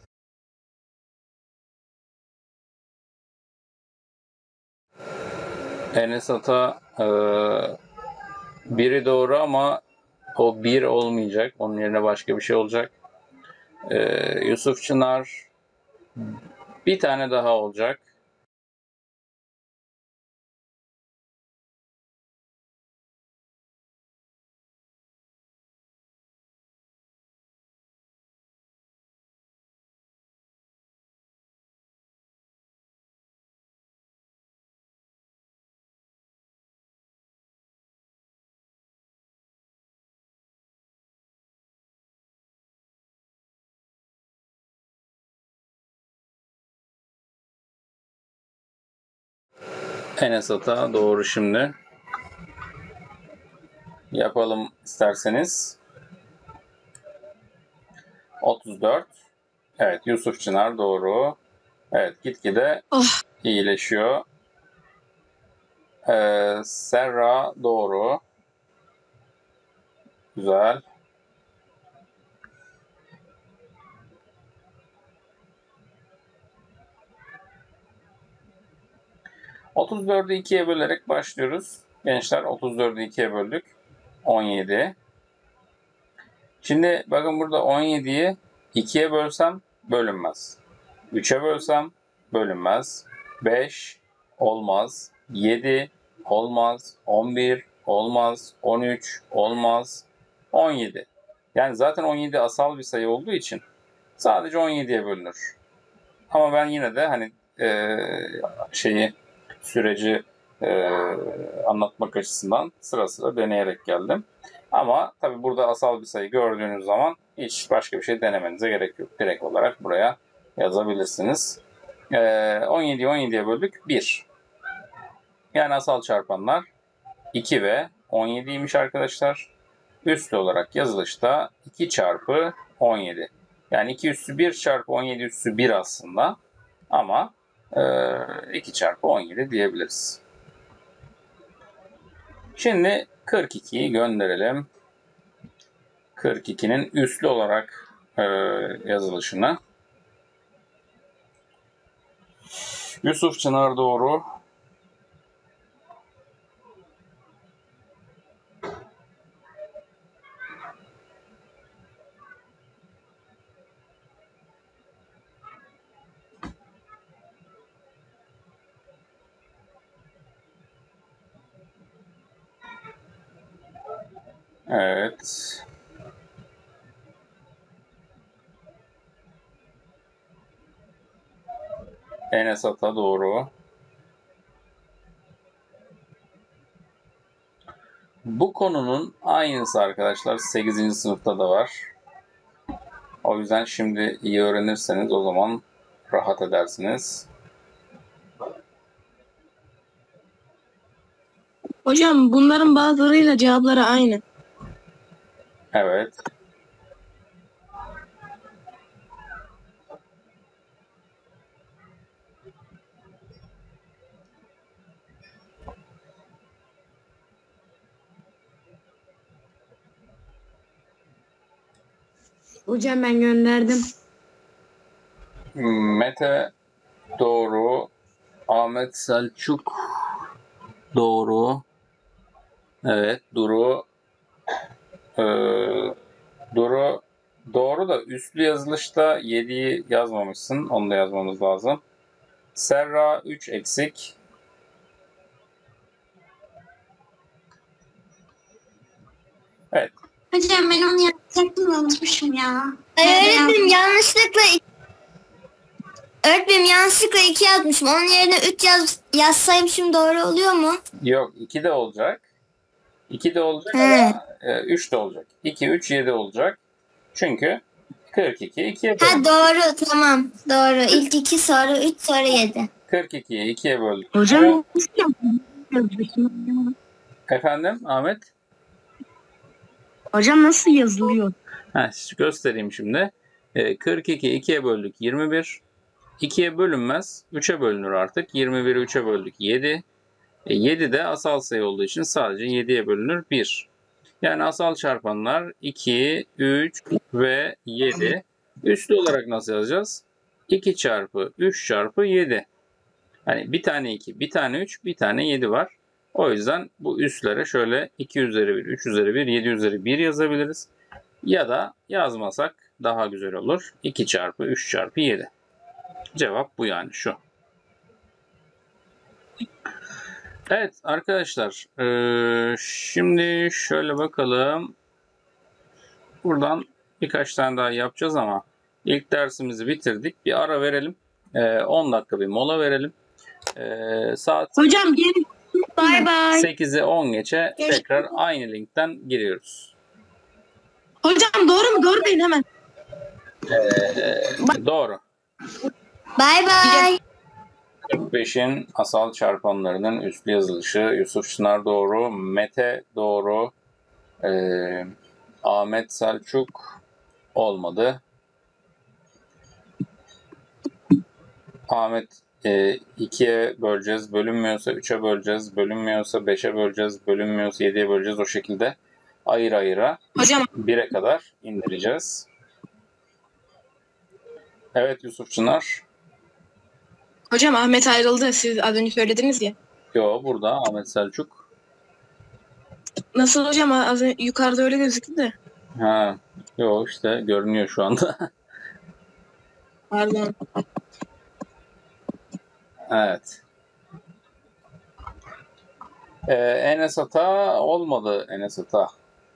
Speaker 2: Enes Ata e, biri doğru ama o bir olmayacak. Onun yerine başka bir şey olacak. E, Yusuf Çınar bir tane daha olacak. Enes Ata doğru şimdi. Yapalım isterseniz. otuz dört. Evet, Yusuf Çınar doğru. Evet, gitgide
Speaker 4: Oh.
Speaker 2: iyileşiyor. Ee, Serra doğru. Güzel. otuz dördü ikiye bölerek başlıyoruz. Gençler otuz dördü ikiye böldük. on yedi. Şimdi bakın burada on yediyi ikiye bölsem bölünmez. üçe bölsem bölünmez. beş olmaz. yedi olmaz. on bir olmaz. on üç olmaz. on yedi. Yani zaten on yedi asal bir sayı olduğu için sadece on yediye bölünür. Ama ben yine de hani e, şeyi süreci e, anlatmak açısından sıra sıra deneyerek geldim. Ama tabi burada asal bir sayı gördüğünüz zaman hiç başka bir şey denemenize gerek yok. Direkt olarak buraya yazabilirsiniz. E, on yediyi on yediye böldük bir. Yani asal çarpanlar iki ve on yediymiş arkadaşlar. Üslü olarak yazılışta iki çarpı on yedi. Yani iki üssü bir çarpı on yedi üssü bir aslında. Ama iki çarpı on yedi diyebiliriz. Şimdi kırk ikiyi gönderelim. kırk ikinin üslü olarak e, yazılışını. Yusuf Çınar doğru. Evet. Enes Ata doğru. Bu konunun aynısı arkadaşlar sekizinci sınıfta da var. O yüzden şimdi iyi öğrenirseniz o zaman rahat edersiniz.
Speaker 4: Hocam bunların bazılarıyla cevapları aynı.
Speaker 2: Evet.
Speaker 4: Hocam ben gönderdim.
Speaker 2: Mete doğru. Ahmet Selçuk doğru. Evet, Duru e, Duru doğru da üslü yazılışta yediyi yazmamışsın. Onu da yazmamız lazım. Serra üç eksik. Evet.
Speaker 3: Hocam ben onu yapacaktım unutmuşum ya. Öğretmenim yanlışlıkla Öğretmenim yanlışlıkla iki yazmışım. Onun yerine üç yaz, yazsaymışım doğru oluyor mu?
Speaker 2: Yok, iki de olacak. iki de olacak
Speaker 3: He.
Speaker 2: ama üç de olacak. iki, üç, yedi olacak. Çünkü kırk iki ikiye
Speaker 3: Ha
Speaker 2: böldük.
Speaker 3: doğru tamam doğru. İlk iki sonra üç sonra yedi.
Speaker 2: kırk ikiyi ikiye böldük.
Speaker 4: Hocam
Speaker 2: Efendim Ahmet?
Speaker 4: Hocam nasıl yazılıyor?
Speaker 2: Ha, göstereyim şimdi. kırk iki ikiye böldük yirmi bir. ikiye bölünmez. üçe bölünür artık. yirmi biri üçe böldük yedi. E, yedi de asal sayı olduğu için sadece yediye bölünür bir. Yani asal çarpanlar iki, üç ve yedi. Üslü olarak nasıl yazacağız? iki çarpı üç çarpı yedi. Hani bir tane iki, bir tane üç, bir tane yedi var. O yüzden bu üslere şöyle iki üzeri bir, üç üzeri bir, yedi üzeri bir yazabiliriz. Ya da yazmasak daha güzel olur. iki çarpı üç çarpı yedi. Cevap bu yani şu. Evet arkadaşlar. Ee, şimdi şöyle bakalım. Buradan birkaç tane daha yapacağız ama ilk dersimizi bitirdik. Bir ara verelim. Ee, on dakika bir mola verelim. Ee, saat
Speaker 4: Hocam geri
Speaker 1: Bay bay.
Speaker 2: sekize on geçe tekrar aynı linkten giriyoruz.
Speaker 4: hocam doğru mu? Doğru değil hemen.
Speaker 2: Ee, doğru.
Speaker 3: Bay bay.
Speaker 2: kırk beşin asal çarpanlarının üslü yazılışı. Yusuf Çınar doğru. Mete doğru. Ee, Ahmet Selçuk olmadı. Ahmet e, ikiye böleceğiz. Bölünmüyorsa üçe böleceğiz. Bölünmüyorsa beşe böleceğiz. Bölünmüyorsa yediye böleceğiz. O şekilde ayır ayıra
Speaker 4: Hocam
Speaker 2: bire kadar indireceğiz. Evet Yusuf Çınar.
Speaker 4: hocam Ahmet ayrıldı. Siz az önce söylediniz ya.
Speaker 2: Yo burada Ahmet Selçuk.
Speaker 4: Nasıl hocam? Az önce, yukarıda öyle gözüktü de.
Speaker 2: Ha, yo işte görünüyor şu anda.
Speaker 4: Pardon.
Speaker 2: Evet. Ee, Enes Ata olmadı Enes Ata.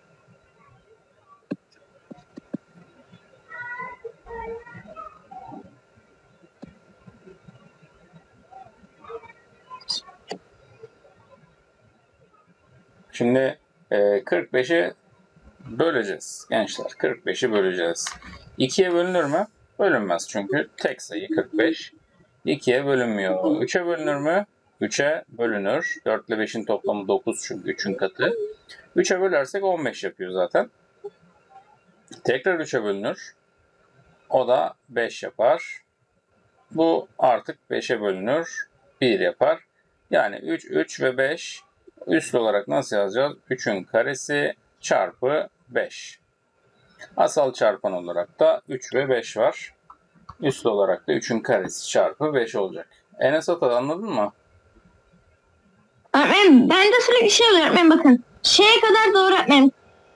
Speaker 2: Şimdi e, kırk beşi böleceğiz gençler. kırk beşi böleceğiz. ikiye bölünür mü? Bölünmez çünkü tek sayı kırk beş. ikiye bölünmüyor. üçe bölünür mü? üçe bölünür. dört ile beşin toplamı dokuz çünkü üçün katı. üçe bölersek on beş yapıyor zaten. Tekrar üçe bölünür. O da beş yapar. Bu artık beşe bölünür. bir yapar. Yani üç, üç ve beş üslü olarak nasıl yazacağız? üçün karesi çarpı beş. Asal çarpan olarak da üç ve beş var. Üslü olarak da üçün karesi çarpı beş olacak. Enes Ata anladın mı?
Speaker 1: Öğretmenim ben de sürekli şey oluyor öğretmenim bakın. Şeye kadar doğru öğretmenim.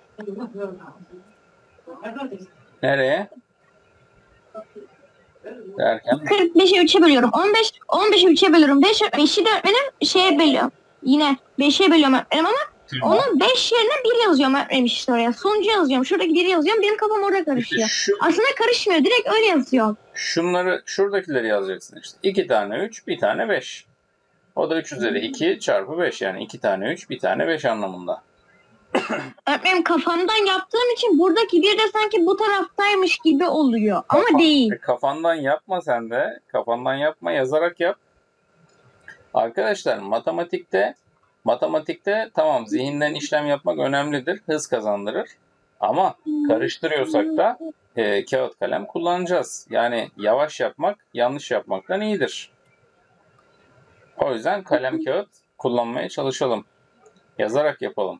Speaker 2: Nereye? Derken
Speaker 1: kırk beşi üçe bölüyorum. on beş on beşi üçe bölüyorum. beş beşi de öğretmenim şeye bölüyorum. Yine beşe bölüyorum öğretmenim ama onu beş yerine bir yazıyorum öğretmenim işte oraya. Sonucu yazıyorum. Şuradaki biri yazıyorum. Benim kafam orada karışıyor.
Speaker 2: şu,
Speaker 1: Aslında karışmıyor. Direkt öyle yazıyorum.
Speaker 2: şunları şuradakileri yazacaksın işte. iki tane üç, bir tane beş. O da üç üzeri iki çarpı beş yani iki tane üç, bir tane beş anlamında.
Speaker 1: Öğretmenim kafamdan yaptığım için buradaki bir de sanki bu taraftaymış gibi oluyor. Ama
Speaker 2: Kafa-
Speaker 1: değil.
Speaker 2: e, Kafandan yapma sen de. Kafandan yapma, yazarak yap. Arkadaşlar matematikte matematikte tamam zihinden işlem yapmak önemlidir. Hız kazandırır. Ama karıştırıyorsak da e, kağıt kalem kullanacağız. Yani yavaş yapmak yanlış yapmaktan iyidir. O yüzden kalem kağıt kullanmaya çalışalım. Yazarak yapalım.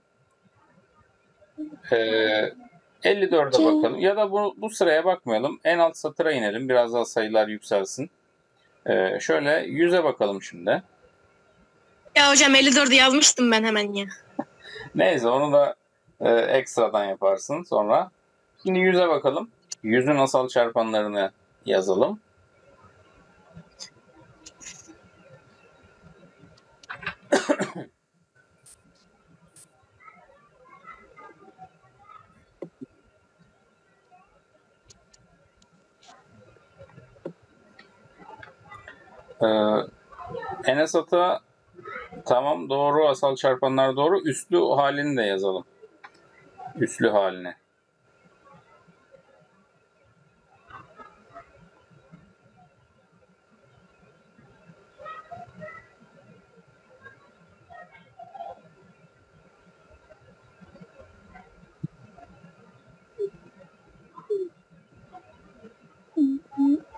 Speaker 2: Ee, elli dörde bakalım. Ya da bu, bu sıraya bakmayalım. En alt satıra inelim. Biraz daha sayılar yükselsin. Ee, şöyle yüze bakalım şimdi.
Speaker 4: Ya hocam elli dördü yazmıştım ben hemen ya.
Speaker 2: Neyse onu da e, ekstradan yaparsın sonra. Şimdi yüze bakalım. yüzün asal çarpanlarını yazalım. Ee, Enes Ata tamam doğru, asal çarpanlar doğru. Üslü halini de yazalım. Üslü halini.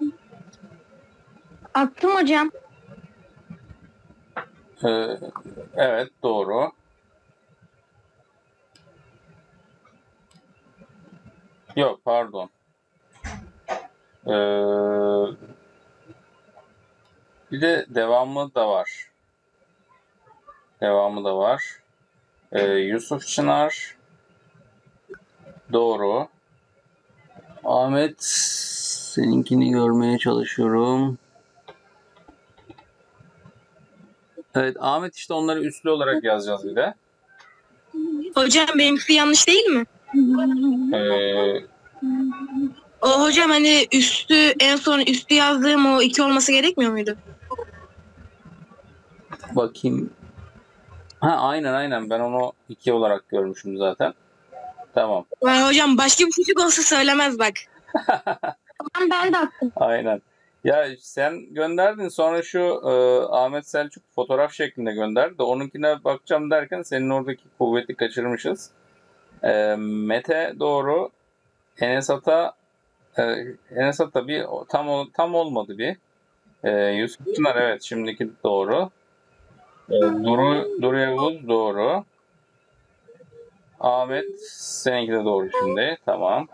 Speaker 1: Attım hocam.
Speaker 2: Ee, Evet, doğru. Yok, pardon. Ee, bir de devamı da var. Devamı da var. Ee, Yusuf Çınar. Doğru. Ahmet, seninkini görmeye çalışıyorum. Evet, Ahmet işte onları üslü olarak yazacağız bir de.
Speaker 4: Hocam benimkisi yanlış değil mi?
Speaker 2: Ee,
Speaker 4: O hocam hani üstü en son üstü yazdığım o iki olması gerekmiyor muydu?
Speaker 2: bakayım. Ha, aynen aynen, ben onu iki olarak görmüşüm zaten. Tamam.
Speaker 4: Yani hocam başka bir çocuk olsa söylemez bak.
Speaker 1: Ben, ben de attım.
Speaker 2: Aynen. Ya sen gönderdin, sonra şu e, Ahmet Selçuk fotoğraf şeklinde gönderdi. Onunkine bakacağım derken senin oradaki kuvveti kaçırmışız. E, Mete doğru. Enes Ata e, Enes Ata bir tam ol- tam olmadı bir. E, Yusuf Çınar, evet, şimdiki doğru. E, Duru Duru Yavuz doğru. Ahmet, seninki de doğru şimdi. Tamam.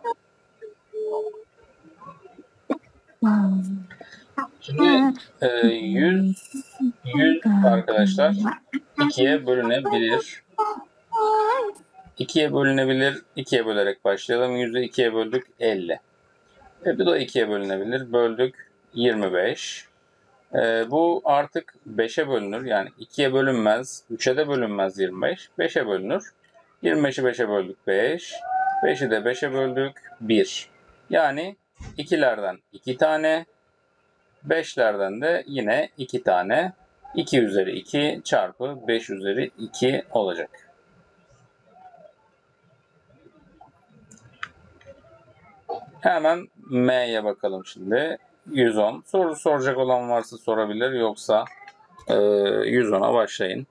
Speaker 2: Şimdi e, yüz yüz arkadaşlar ikiye bölünebilir. ikiye bölünebilir. ikiye bölerek başlayalım. yüzü ikiye böldük elli. E, bu da ikiye bölünebilir. Böldük yirmi beş. E, bu artık beşe bölünür. Yani ikiye bölünmez. üçe de bölünmez yirmi beş. beşe bölünür. yirmi beşi beşe böldük beş. beşi de beşe böldük bir. Yani ikilerden iki tane. beşlerden de yine iki tane. iki üzeri iki çarpı beş üzeri iki olacak. Hemen M'ye bakalım şimdi. yüz on. Soru soracak olan varsa sorabilir. Yoksa e, yüz ona başlayın.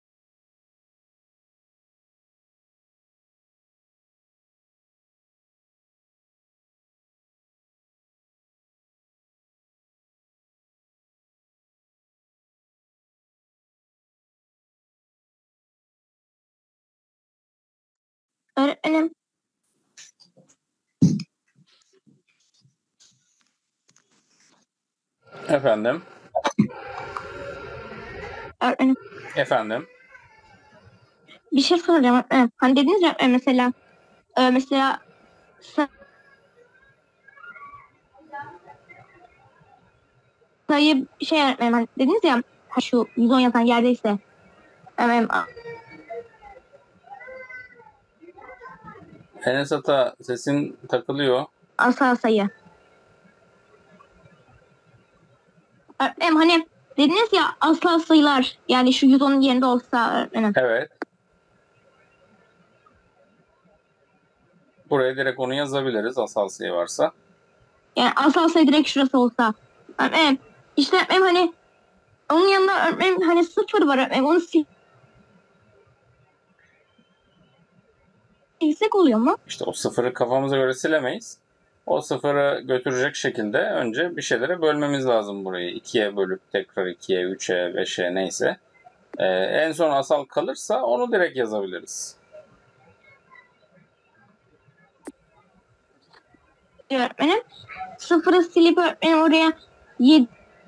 Speaker 1: Öğretmenim.
Speaker 2: Efendim.
Speaker 1: Öğretmenim.
Speaker 2: Efendim.
Speaker 1: Bir şey soracağım öğretmenim. Hani dediniz ya e, mesela e, mesela sa- sayı şey öğretmenim hani dediniz ya ha, şu yüz on yazan yerdeyse öğretmenim,
Speaker 2: Enes Ata, sesin takılıyor.
Speaker 1: asal sayı. Öğretmenim hani dediniz ya asal sayılar yani şu yüz onun yerinde olsa öğretmenim.
Speaker 2: Evet. Buraya direkt onu yazabiliriz asal sayı varsa.
Speaker 1: Yani asal sayı direkt şurası olsa. Öğretmenim işte öğretmenim hani onun yanında öğretmenim hani sıfır var öğretmenim onu sil- silsek oluyor mu?
Speaker 2: İşte o sıfırı kafamıza göre silemeyiz. O sıfırı götürecek şekilde önce bir şeylere bölmemiz lazım burayı. ikiye bölüp tekrar ikiye, üçe, beşe neyse. Ee, en son asal kalırsa onu direkt yazabiliriz.
Speaker 1: Öğretmenim sıfırı silip öğretmenim oraya yedi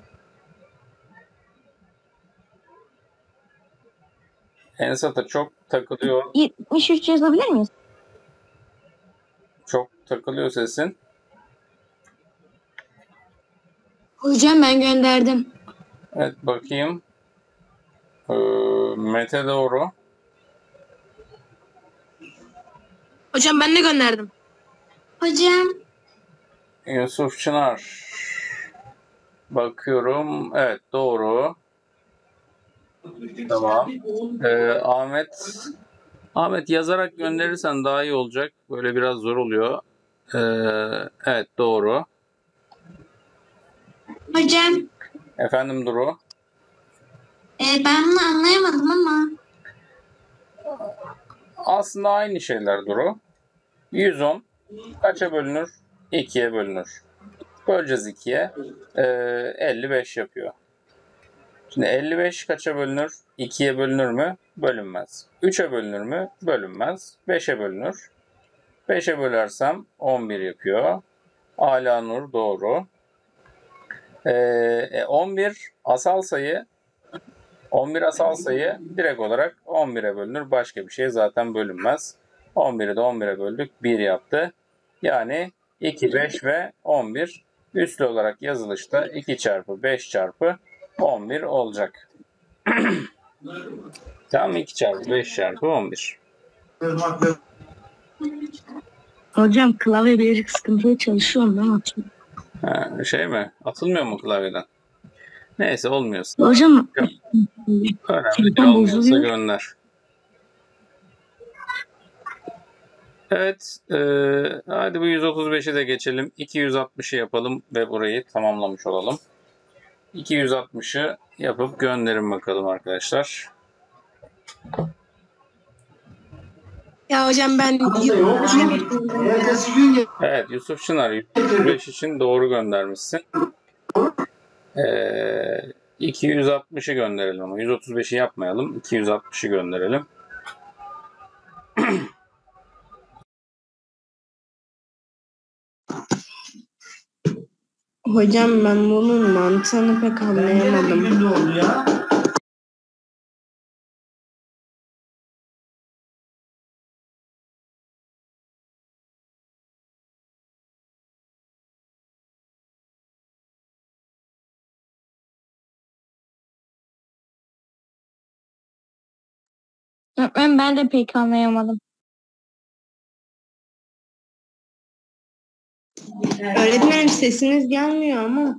Speaker 2: Enes Ata çok takılıyor.
Speaker 1: yetmiş üç yazabilir miyiz?
Speaker 2: Çok takılıyor sesin.
Speaker 4: Hocam ben gönderdim.
Speaker 2: Evet, bakayım. Ee, Mete doğru.
Speaker 4: Hocam ben de gönderdim.
Speaker 3: Hocam
Speaker 2: Yusuf Çınar. Bakıyorum. Evet, doğru. Tamam. Ee, Ahmet. Ahmet, yazarak gönderirsen daha iyi olacak. Böyle biraz zor oluyor. Ee, evet, doğru.
Speaker 3: hocam
Speaker 2: Efendim Duru.
Speaker 3: e, ben bunu anlayamadım ama
Speaker 2: Aslında aynı şeyler Duru. yüz on kaça bölünür? ikiye bölünür. Böleceğiz ikiye. Ee, elli beş yapıyor. Şimdi elli beş kaça bölünür? ikiye bölünür mü? Bölünmez. üçe bölünür mü? Bölünmez. beşe bölünür. beşe bölersem on bir yapıyor. Ala Nur doğru. Ee, on bir asal sayı. on bir asal sayı direkt olarak on bire bölünür. Başka bir şey zaten bölünmez. on biri de on bire böldük. bir yaptı. Yani iki, beş ve on bir üslü olarak yazılışta iki çarpı beş çarpı on bir olacak. Tamam, iki çarpı beş çarpı on bir.
Speaker 4: Hocam klavye birazcık sıkıntılı çalışıyor mu?
Speaker 2: Ha, şey mi? Atılmıyor mu klavyeden? Neyse, olmuyorsa.
Speaker 4: Hocam
Speaker 2: Önemli değil, olmuyorsa gönder. Evet. E, hadi bu yüz otuz beşi de geçelim. iki yüz altmışı yapalım ve burayı tamamlamış olalım. iki yüz altmışı yapıp gönderin bakalım arkadaşlar.
Speaker 4: ya hocam ben
Speaker 2: Evet, Yusuf Çınar yüz otuz beş için doğru göndermişsin. Ee, iki yüz altmışı gönderelim ama yüz otuz beşi yapmayalım. iki yüz altmışı gönderelim.
Speaker 4: hocam ben bunun mantığını pek anlayamadım.
Speaker 1: Öğretmenim ben de pek anlayamadım.
Speaker 4: Öğretmenim sesiniz gelmiyor ama.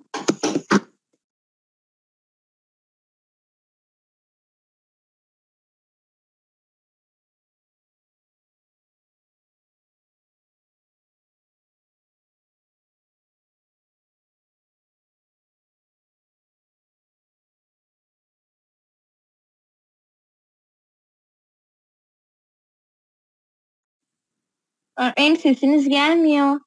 Speaker 1: Öğretmenim sesiniz gelmiyor.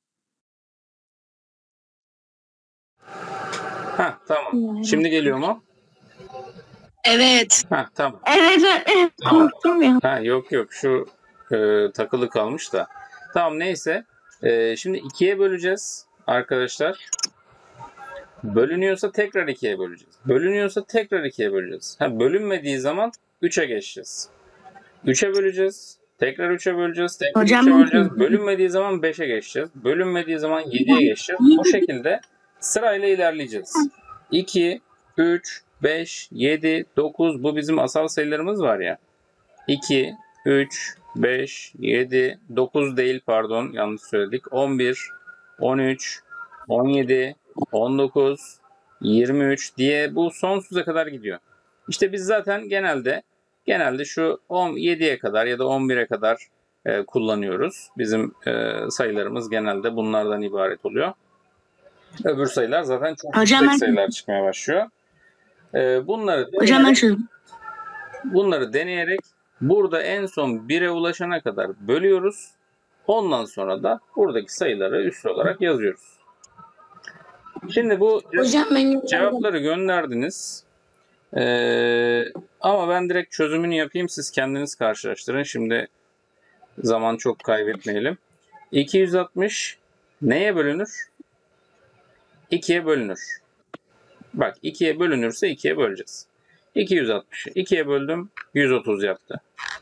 Speaker 2: Ha, tamam. Şimdi geliyor mu?
Speaker 4: Evet.
Speaker 2: Ha, tamam.
Speaker 1: Evet öğretmenim.
Speaker 2: Tamam.
Speaker 1: Korktum ya.
Speaker 2: Ha, yok yok, şu e, takılı kalmış da. Tamam, neyse. E, şimdi ikiye böleceğiz arkadaşlar. Bölünüyorsa tekrar ikiye böleceğiz. Bölünüyorsa tekrar ikiye böleceğiz. Ha, bölünmediği zaman üçe geçeceğiz. üçe böleceğiz. Tekrar üçe böleceğiz. Tekrar
Speaker 4: Hocam,
Speaker 2: üçe böleceğiz. Bölünmediği zaman beşe geçeceğiz. Bölünmediği zaman yediye geçeceğiz. Bu şekilde sırayla ilerleyeceğiz. iki, üç, beş, yedi, dokuz, bu bizim asal sayılarımız var ya. iki, üç, beş, yedi, dokuz değil pardon, yanlış söyledik. on bir, on üç, on yedi, on dokuz, yirmi üç diye bu sonsuza kadar gidiyor. İşte biz zaten genelde genelde şu on yediye kadar ya da on bire kadar e, kullanıyoruz. Bizim e, sayılarımız genelde bunlardan ibaret oluyor. Öbür sayılar zaten çok
Speaker 4: Hocam
Speaker 2: yüksek
Speaker 4: ben-
Speaker 2: sayılar çıkmaya başlıyor. E, bunları
Speaker 4: Hocam ben
Speaker 2: deneyerek,
Speaker 4: şu
Speaker 2: bunları deneyerek burada en son bire ulaşana kadar bölüyoruz. Ondan sonra da buradaki sayıları üslü olarak yazıyoruz. Şimdi bu
Speaker 4: hocam ben
Speaker 2: cevapları gönderdiniz. Ee, ama ben direkt çözümünü yapayım. Siz kendiniz karşılaştırın. Şimdi zaman çok kaybetmeyelim. iki yüz altmış neye bölünür? ikiye bölünür. Bak, ikiye bölünürse ikiye böleceğiz. iki yüz altmışı ikiye böldüm. yüz otuz yaptı.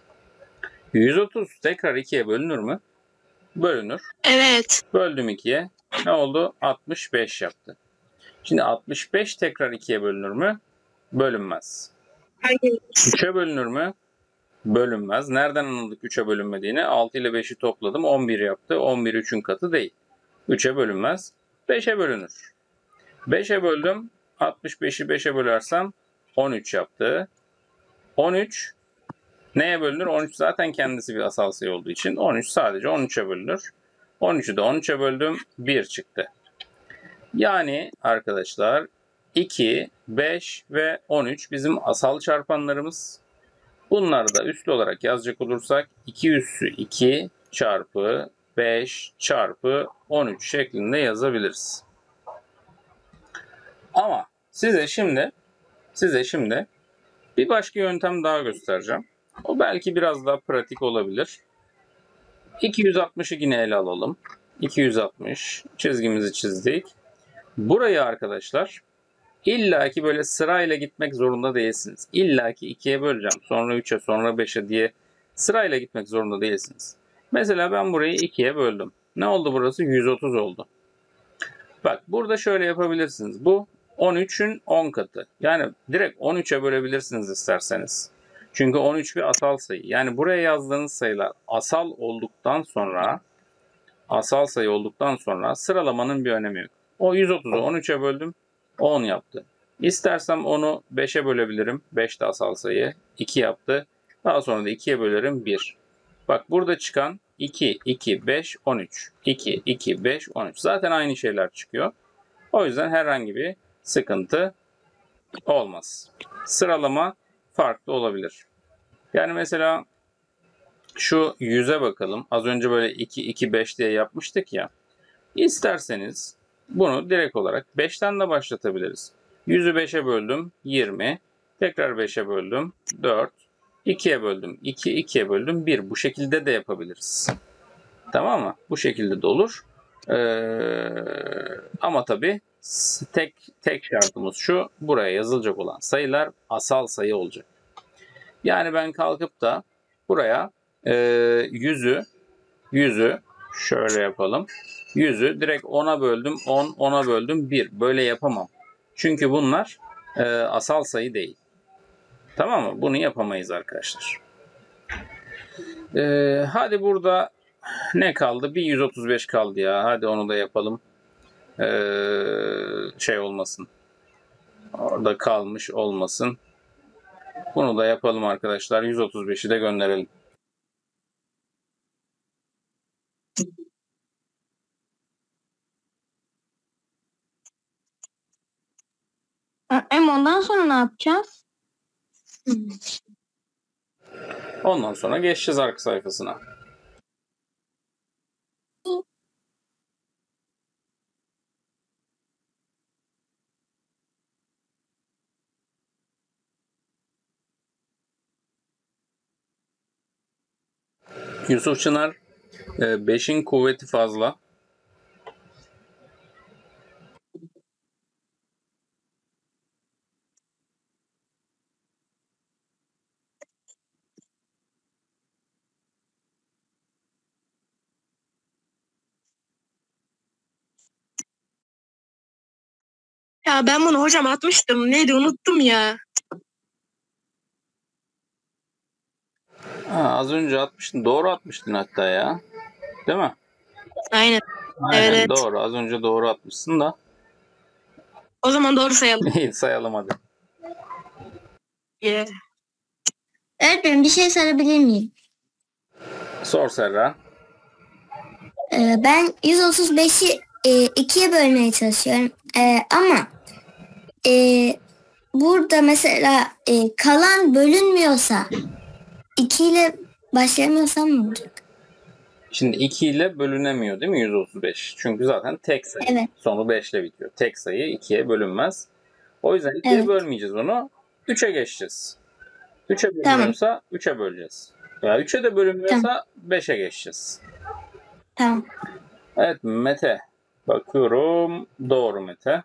Speaker 2: yüz otuz tekrar ikiye bölünür mü? Bölünür.
Speaker 4: evet.
Speaker 2: Böldüm ikiye. Ne oldu? altmış beş yaptı. Şimdi altmış beş tekrar ikiye bölünür mü? Bölünmez.
Speaker 4: Hayır.
Speaker 2: üçe bölünür mü? Bölünmez. Nereden anladık üçe bölünmediğini? altı ile beşi topladım. on bir yaptı. on bir üçün katı değil. üçe bölünmez. beşe bölünür. beşe böldüm. altmış beşi beşe bölersem on üç yaptı. on üç neye bölünür? on üç zaten kendisi bir asal sayı olduğu için on üç sadece on üçe bölünür. on üçü de on üçe böldüm. bir çıktı. Yani arkadaşlar iki, beş ve on üç bizim asal çarpanlarımız. Bunları da üslü olarak yazacak olursak iki üssü iki çarpı beş çarpı on üç şeklinde yazabiliriz. Ama size şimdi size şimdi bir başka yöntem daha göstereceğim. O belki biraz daha pratik olabilir. iki yüz altmışı yine ele alalım. iki yüz altmış çizgimizi çizdik. Burayı arkadaşlar İlla ki böyle sırayla gitmek zorunda değilsiniz. İlla ki ikiye böleceğim, sonra üçe, sonra beşe diye sırayla gitmek zorunda değilsiniz. Mesela ben burayı ikiye böldüm. Ne oldu burası? yüz otuz oldu. Bak burada şöyle yapabilirsiniz. Bu on üçün on katı. Yani direkt on üçe bölebilirsiniz isterseniz. Çünkü on üç bir asal sayı. Yani buraya yazdığınız sayılar asal olduktan sonra asal sayı olduktan sonra sıralamanın bir önemi yok. O yüz otuzu on üçe böldüm. on yaptı. İstersem onu beşe bölebilirim. beş de asal sayı. iki yaptı. Daha sonra da ikiye bölerim bir. Bak burada çıkan iki, iki, beş, on üç. iki, iki, beş, on üç. Zaten aynı şeyler çıkıyor. O yüzden herhangi bir sıkıntı olmaz. Sıralama farklı olabilir. Yani mesela şu yüze bakalım. Az önce böyle iki, iki, beş diye yapmıştık ya. İsterseniz bunu direkt olarak beşten de başlatabiliriz. yüzü beşe böldüm yirmi. Tekrar beşe böldüm dört. ikiye böldüm iki. ikiye böldüm bir. Bu şekilde de yapabiliriz. Tamam mı? Bu şekilde de olur. Ee, ama tabii tek tek şartımız şu. Buraya yazılacak olan sayılar asal sayı olacak. Yani ben kalkıp da buraya e, yüzü yüzü şöyle yapalım. yüzü direkt ona böldüm on, ona böldüm bir. Böyle yapamam. Çünkü bunlar e, asal sayı değil. Tamam mı? Bunu yapamayız arkadaşlar. E, hadi burada ne kaldı? Bir yüz otuz beş kaldı ya. Hadi onu da yapalım. E, şey olmasın. Orada kalmış olmasın. Bunu da yapalım arkadaşlar. yüz otuz beşi de gönderelim.
Speaker 1: Hem ondan sonra ne yapacağız?
Speaker 2: Ondan sonra geçeceğiz arka sayfasına. Yusuf Çınar beşin kuvveti fazla.
Speaker 4: Ya ben bunu hocam atmıştım. Neydi unuttum ya.
Speaker 2: Ha, az önce atmıştın. Doğru atmıştın hatta ya. Değil mi?
Speaker 4: Aynen.
Speaker 2: Aynen
Speaker 4: Evet.
Speaker 2: doğru. Az önce doğru atmışsın da.
Speaker 4: O zaman doğru sayalım.
Speaker 2: İyi sayalım hadi.
Speaker 4: Yeah.
Speaker 3: Öğretmenim bir şey sorabilir miyim?
Speaker 2: Sor Serra.
Speaker 3: Ee, ben yüz otuz beşi e, ikiye bölmeye çalışıyorum. Ee, ama e, burada mesela e, kalan bölünmüyorsa iki ile başlayamıyorsam mı olacak?
Speaker 2: Şimdi iki ile bölünemiyor değil mi yüz otuz beş? Çünkü zaten tek sayı.
Speaker 3: Evet.
Speaker 2: Sonu beş ile bitiyor. Tek sayı ikiye bölünmez. O yüzden ikiye
Speaker 3: Evet.
Speaker 2: bölmeyeceğiz onu. üçe geçeceğiz. üçe bölünüyorsa üçe böleceğiz. Ya üçe de bölünmüyorsa beşe geçeceğiz.
Speaker 3: Tamam.
Speaker 2: Evet Mete. Bakıyorum. Doğru Mete.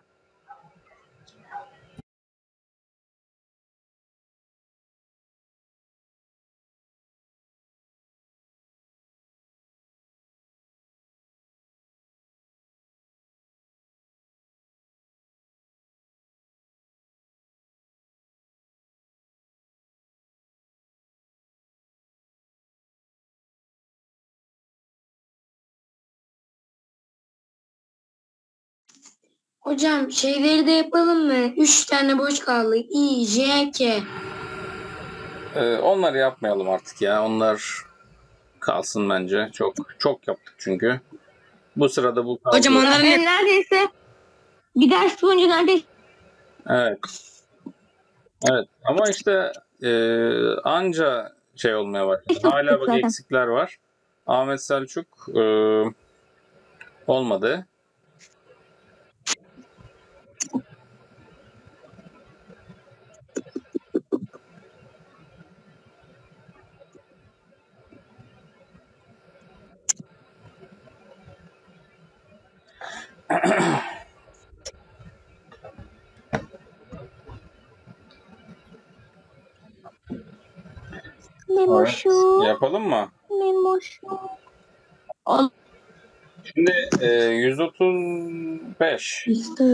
Speaker 5: Hocam şeyleri de yapalım mı? Üç tane boş kaldı. İ, J, K.
Speaker 2: Ee, onları yapmayalım artık ya. Onlar kalsın bence. Çok çok yaptık çünkü. Bu sırada bu kaldı.
Speaker 4: Hocam onların
Speaker 1: Ben neredeyse bir ders boyunca neredeyse
Speaker 2: Evet. Evet. Ama işte e, anca şey olmaya başladı. Hala bak
Speaker 1: zaten.
Speaker 2: eksikler var. Ahmet Selçuk e, olmadı.
Speaker 1: Memoşu.
Speaker 2: Yapalım mı?
Speaker 1: Memoşu. Ol.
Speaker 2: Şimdi e, yüz otuz beş.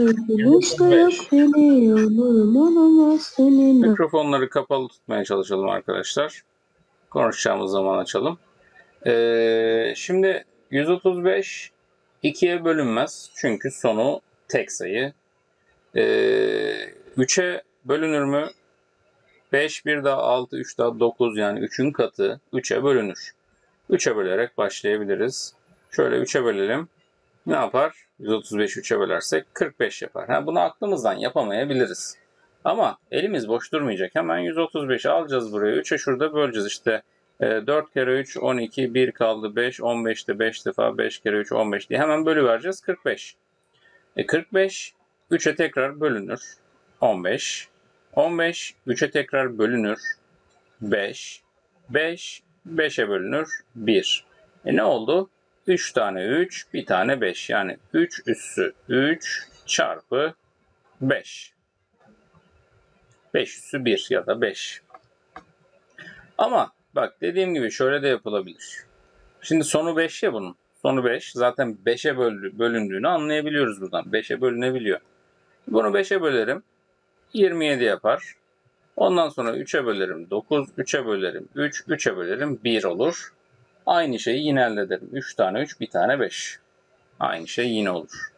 Speaker 2: Mikrofonları kapalı tutmaya çalışalım arkadaşlar. Konuşacağımız zaman açalım. E, şimdi yüz otuz beş ikiye bölünmez. Çünkü sonu tek sayı. E, üçe bölünür mü? beş, bir daha altı, üç daha dokuz, yani üçün katı üçe bölünür. üçe bölerek başlayabiliriz. Şöyle üçe bölelim. Ne yapar? yüz otuz beş üçe bölersek kırk beş yapar. Ha, bunu aklımızdan yapamayabiliriz. Ama elimiz boş durmayacak. Hemen yüz otuz beşi alacağız buraya. üçe şurada böleceğiz. İşte e, dört kere üç on iki, bir kaldı beş, on beşte beş defa, beş kere üç on beş diye hemen bölüvereceğiz. kırk beş. E, kırk beş üçe tekrar bölünür. on beş. on beş üçe tekrar bölünür. beş. beş beşe bölünür. bir. E ne oldu? üç tane üç, bir tane beş. Yani üç üssü üç çarpı beş. beş üssü bir ya da beş. Ama bak dediğim gibi şöyle de yapılabilir. Şimdi sonu beş ya bunun. Sonu beş. Zaten beşe bölündüğünü anlayabiliyoruz buradan. beşe bölünebiliyor. Bunu beşe bölerim. yirmi yedi yapar. Ondan sonra üçe bölerim dokuz, üçe bölerim üç, üçe bölerim bir olur. Aynı şeyi yine elde ederim. üç tane üç, bir tane beş. Aynı şey yine olur.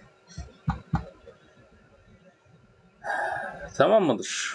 Speaker 2: Tamam mıdır?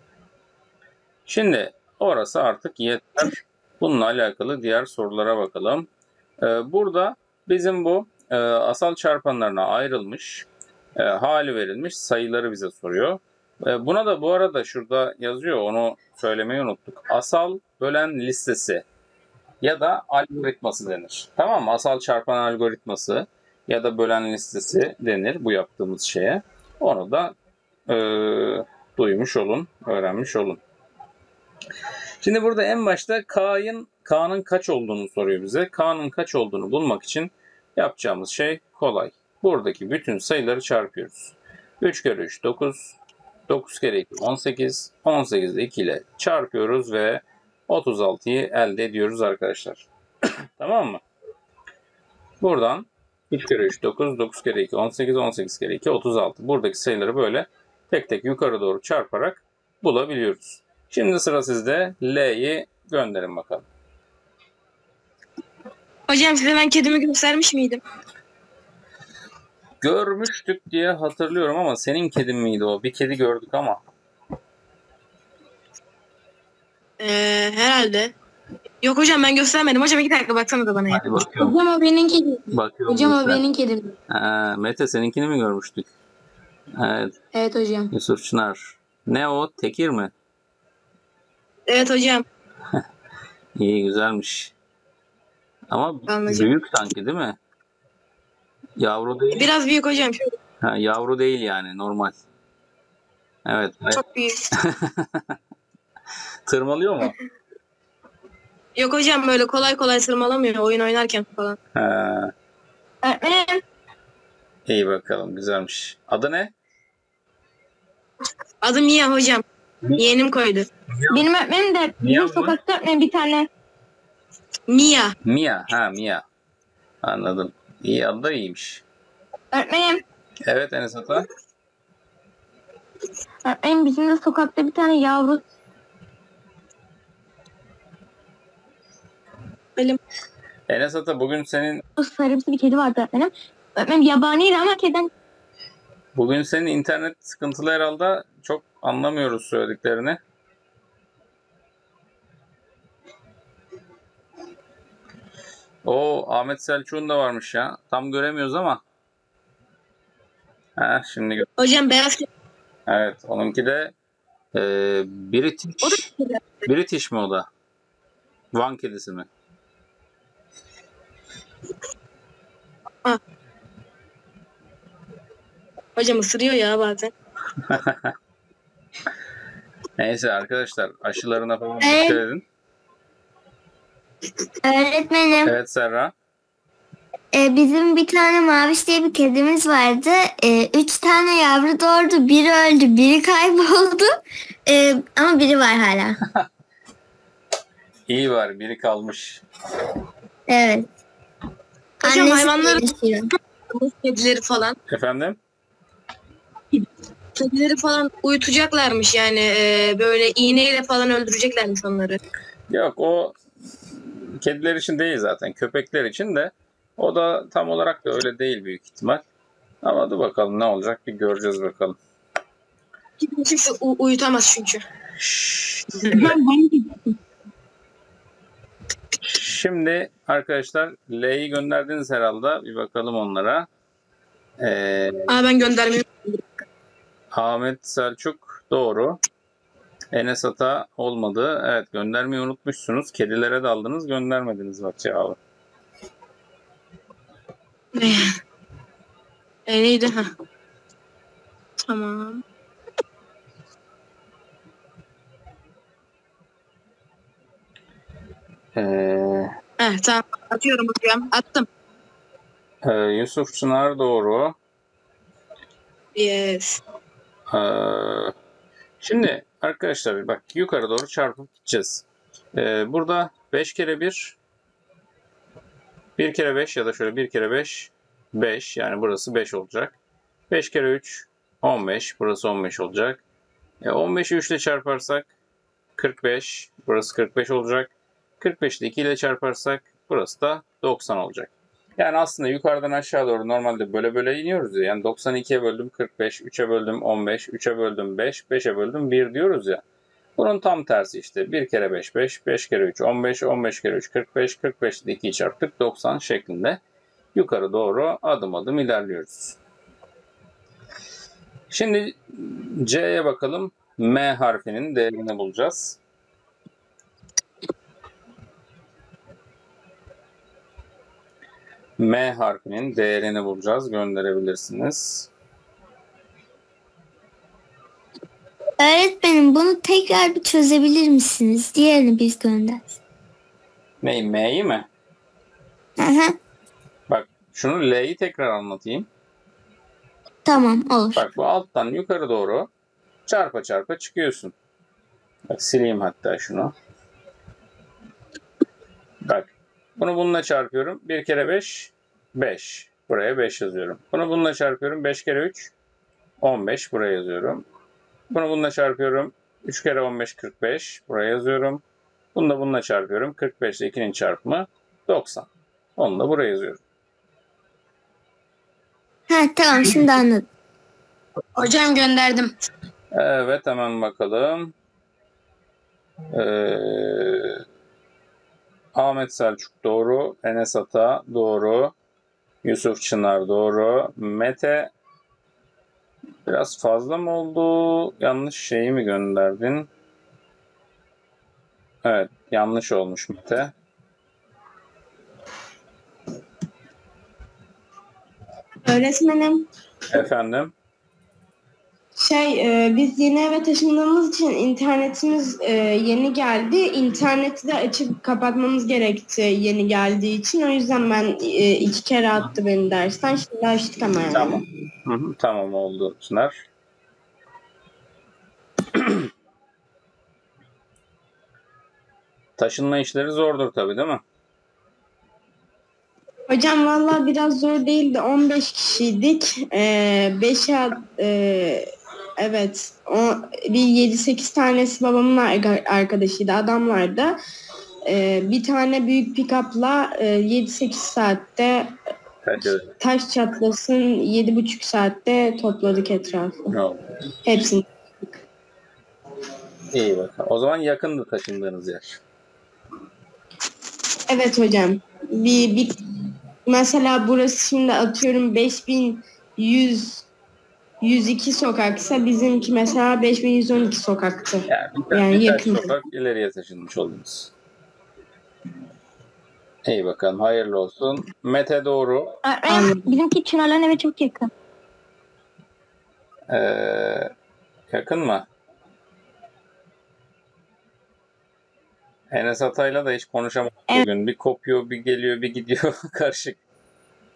Speaker 2: Şimdi orası artık yeter. Bununla alakalı diğer sorulara bakalım. Ee, burada bizim bu e, asal çarpanlarına ayrılmış, e, hali verilmiş sayıları bize soruyor. E, buna da bu arada şurada yazıyor, onu söylemeyi unuttuk. Asal bölen listesi ya da algoritması denir. Tamam mı? Asal çarpan algoritması ya da bölen listesi denir bu yaptığımız şeye. Onu da e, duymuş olun, öğrenmiş olun. Şimdi burada en başta K'nın K'nın kaç olduğunu soruyor bize. K'nın kaç olduğunu bulmak için yapacağımız şey kolay. Buradaki bütün sayıları çarpıyoruz. üç kere üç dokuz, dokuz kere iki on sekiz, on sekizde iki ile çarpıyoruz ve otuz altıyı elde ediyoruz arkadaşlar. Tamam mı? Buradan üç kere üç dokuz, dokuz kere iki on sekiz, on sekiz kere iki otuz altı. Buradaki sayıları böyle tek tek yukarı doğru çarparak bulabiliyoruz. Şimdi sıra sizde. L'yi gönderin bakalım.
Speaker 4: Hocam size ben kedimi göstermiş miydim?
Speaker 2: Görmüştük diye hatırlıyorum ama senin kedin miydi o? Bir kedi gördük ama.
Speaker 4: Ee, herhalde. Yok hocam ben göstermedim. Hocam iki dakika baksana da bana ya.
Speaker 2: Hadi bakıyorum.
Speaker 5: Hocam o benim kedim.
Speaker 2: Bakıyorum
Speaker 5: Hocam o
Speaker 2: lütfen.
Speaker 5: benim kedim.
Speaker 2: Ha, Mete seninkini mi görmüştük? Evet.
Speaker 5: Evet hocam.
Speaker 2: Yusuf Çınar. Ne o? Tekir mi?
Speaker 4: Evet hocam.
Speaker 2: İyi, güzelmiş. Ama
Speaker 4: Anladım.
Speaker 2: büyük sanki değil mi? Yavru değil.
Speaker 4: Biraz büyük hocam. Şöyle.
Speaker 2: Ha, yavru değil yani, normal. Evet. evet.
Speaker 4: Çok büyük.
Speaker 2: Tırmalıyor mu?
Speaker 4: Yok hocam böyle kolay kolay tırmalamıyor oyun oynarken falan.
Speaker 2: Ha,
Speaker 1: Öğretmenim.
Speaker 2: iyi bakalım, güzelmiş. Adı ne?
Speaker 4: Adı Mia hocam. Yeğenim koydu.
Speaker 1: Benim öğretmenim de
Speaker 2: Miyav
Speaker 1: bizim
Speaker 2: mı?
Speaker 1: sokakta öğretmenim bir tane.
Speaker 4: Mia.
Speaker 2: Mia. Ha, Mia. Anladım. İyi, adı da iyiymiş.
Speaker 1: Öğretmenim.
Speaker 2: Evet Enes Ata.
Speaker 1: Öğretmenim bizim de sokakta bir tane yavru
Speaker 4: Benim.
Speaker 2: Enes Ata, bugün senin
Speaker 1: sarımsı bir kedi vardı öğretmenim. Öğretmenim yabaniydi ama kediden
Speaker 2: bugün senin internet sıkıntılı herhalde, çok anlamıyoruz söylediklerini. O Ahmet Selçuk'un da varmış ya. Tam göremiyoruz ama. Ha, şimdi gör.
Speaker 4: Hocam beyaz kedi.
Speaker 2: Evet, onunki de e, British.
Speaker 4: O da kedi.
Speaker 2: British mi o da? Van kedisi mi?
Speaker 4: Hocam ısırıyor ya bazen.
Speaker 2: Neyse arkadaşlar, aşılarına falan
Speaker 3: Evet.
Speaker 2: dikkat edin.
Speaker 3: Öğretmenim,
Speaker 2: Evet Serra.
Speaker 3: e, bizim bir tane Maviş diye bir kedimiz vardı. E, üç tane yavru doğurdu. Biri öldü, biri kayboldu. E, ama biri var hala.
Speaker 2: İyi var, biri kalmış.
Speaker 3: Evet.
Speaker 4: Hocam
Speaker 3: Annesi
Speaker 4: hayvanları,
Speaker 3: yaşıyor.
Speaker 4: kedileri falan.
Speaker 2: Efendim?
Speaker 4: Kedileri falan uyutacaklarmış yani e, böyle iğneyle falan öldüreceklermiş onları.
Speaker 2: Yok, o kediler için değil zaten. Köpekler için de. O da tam olarak da öyle değil büyük ihtimal. Ama dur bakalım ne olacak, bir göreceğiz bakalım.
Speaker 4: Kimse u- uyutamaz çünkü.
Speaker 2: Şimdi arkadaşlar L'yi gönderdiniz herhalde. Bir bakalım onlara. Ee,
Speaker 4: Aa ben göndermiyorum.
Speaker 2: Ahmet Selçuk doğru. Enes Ata olmadı. Evet, göndermeyi unutmuşsunuz. Kedilere daldınız, göndermediniz bak cevabı.
Speaker 4: E, neydi? Ha. Tamam.
Speaker 2: Ee,
Speaker 4: Heh, tamam. Atıyorum hocam. Attım.
Speaker 2: e, Yusuf Çınar doğru.
Speaker 4: Yes.
Speaker 2: Ee, şimdi arkadaşlar bak yukarı doğru çarpıp gideceğiz. Ee, burada beş kere bir, bir kere beş ya da şöyle bir kere beş, beş, yani burası beş olacak. beş kere üç, on beş, burası on beş olacak. E, on beşi üç ile çarparsak kırk beş, burası kırk beş olacak. kırk beşi de iki ile çarparsak burası da doksan olacak. Yani aslında yukarıdan aşağı doğru normalde böyle böyle iniyoruz ya. Yani doksanı ikiye böldüm kırk beş, üçe böldüm on beş, üçe böldüm beş, beşe böldüm bir diyoruz ya. Bunun tam tersi işte. bir kere beş, beş, beş kere üç, on beş, on beş kere üç, kırk beş, kırk beş ile ikiyi çarptık, doksan şeklinde yukarı doğru adım adım ilerliyoruz. Şimdi C'ye bakalım. M harfinin değerini bulacağız. M harfinin değerini bulacağız. Gönderebilirsiniz.
Speaker 3: Öğretmenim bunu tekrar bir çözebilir misiniz? Diğerini biz gönder.
Speaker 2: Neyi? M'yi mi?
Speaker 3: Hı hı.
Speaker 2: Bak şunu L'yi tekrar anlatayım.
Speaker 3: Tamam olur.
Speaker 2: Bak bu alttan yukarı doğru çarpa çarpa çıkıyorsun. Bak sileyim hatta şunu. Bak bunu bununla çarpıyorum. bir kere beş, beş. Buraya beş yazıyorum. Bunu bununla çarpıyorum. beş kere üç, on beş. Buraya yazıyorum. Bunu bununla çarpıyorum. üç kere on beş, kırk beş. Buraya yazıyorum. Bunu da bununla çarpıyorum. kırk beş ile ikinin çarpımı doksan. Onu da buraya yazıyorum.
Speaker 3: Ha tamam şimdi anladım.
Speaker 5: Hocam gönderdim.
Speaker 2: Evet hemen bakalım. Ee, Ahmet Selçuk doğru. Enes Ata doğru. Yusuf Çınar doğru. Mete biraz fazla mı oldu? Yanlış şeyi mi gönderdin? Evet yanlış olmuş Mete.
Speaker 6: Öğretmenim,
Speaker 2: Efendim?
Speaker 6: şey e, biz yeni eve taşındığımız için internetimiz e, yeni geldi. İnterneti de açıp kapatmamız gerekti yeni geldiği için. O yüzden ben e, iki kere attı beni dersten. Şimdi açtık ama yani.
Speaker 2: Tamam. Hı hı, tamam oldu Çınar. Taşınma işleri zordur tabii değil mi?
Speaker 6: Hocam valla biraz zor değildi. on beş kişiydik. E, beşe e, evet o, bir yedi sekiz tanesi babamın ar- arkadaşıydı. Adamlardı. E, bir tane büyük pick-up'la e, yedi sekiz saatte
Speaker 2: Evet.
Speaker 6: taş çatlasın yedi buçuk saatte topladık etrafı.
Speaker 2: Ne oldu?
Speaker 6: Hepsini.
Speaker 2: İyi bakalım. O zaman yakındı taşındığınız yer.
Speaker 6: Evet hocam. Bir, bir mesela burası şimdi atıyorum beş bin yüz yüz iki sokaksa bizimki mesela beş bin yüz on iki sokaktı.
Speaker 2: Yani, bir,
Speaker 6: Yani
Speaker 2: birkaç
Speaker 6: yakın.
Speaker 2: sokak ileriye taşınmış oldunuz. İyi bakalım. Hayırlı olsun. Mete doğru.
Speaker 1: Öğretmenim bizimki Çınar'ların eve çok yakın.
Speaker 2: Ee, yakın mı? Enes Atay'la da hiç konuşamadık
Speaker 1: Evet.
Speaker 2: bugün. Bir kopuyor, bir geliyor, bir gidiyor. Karışık.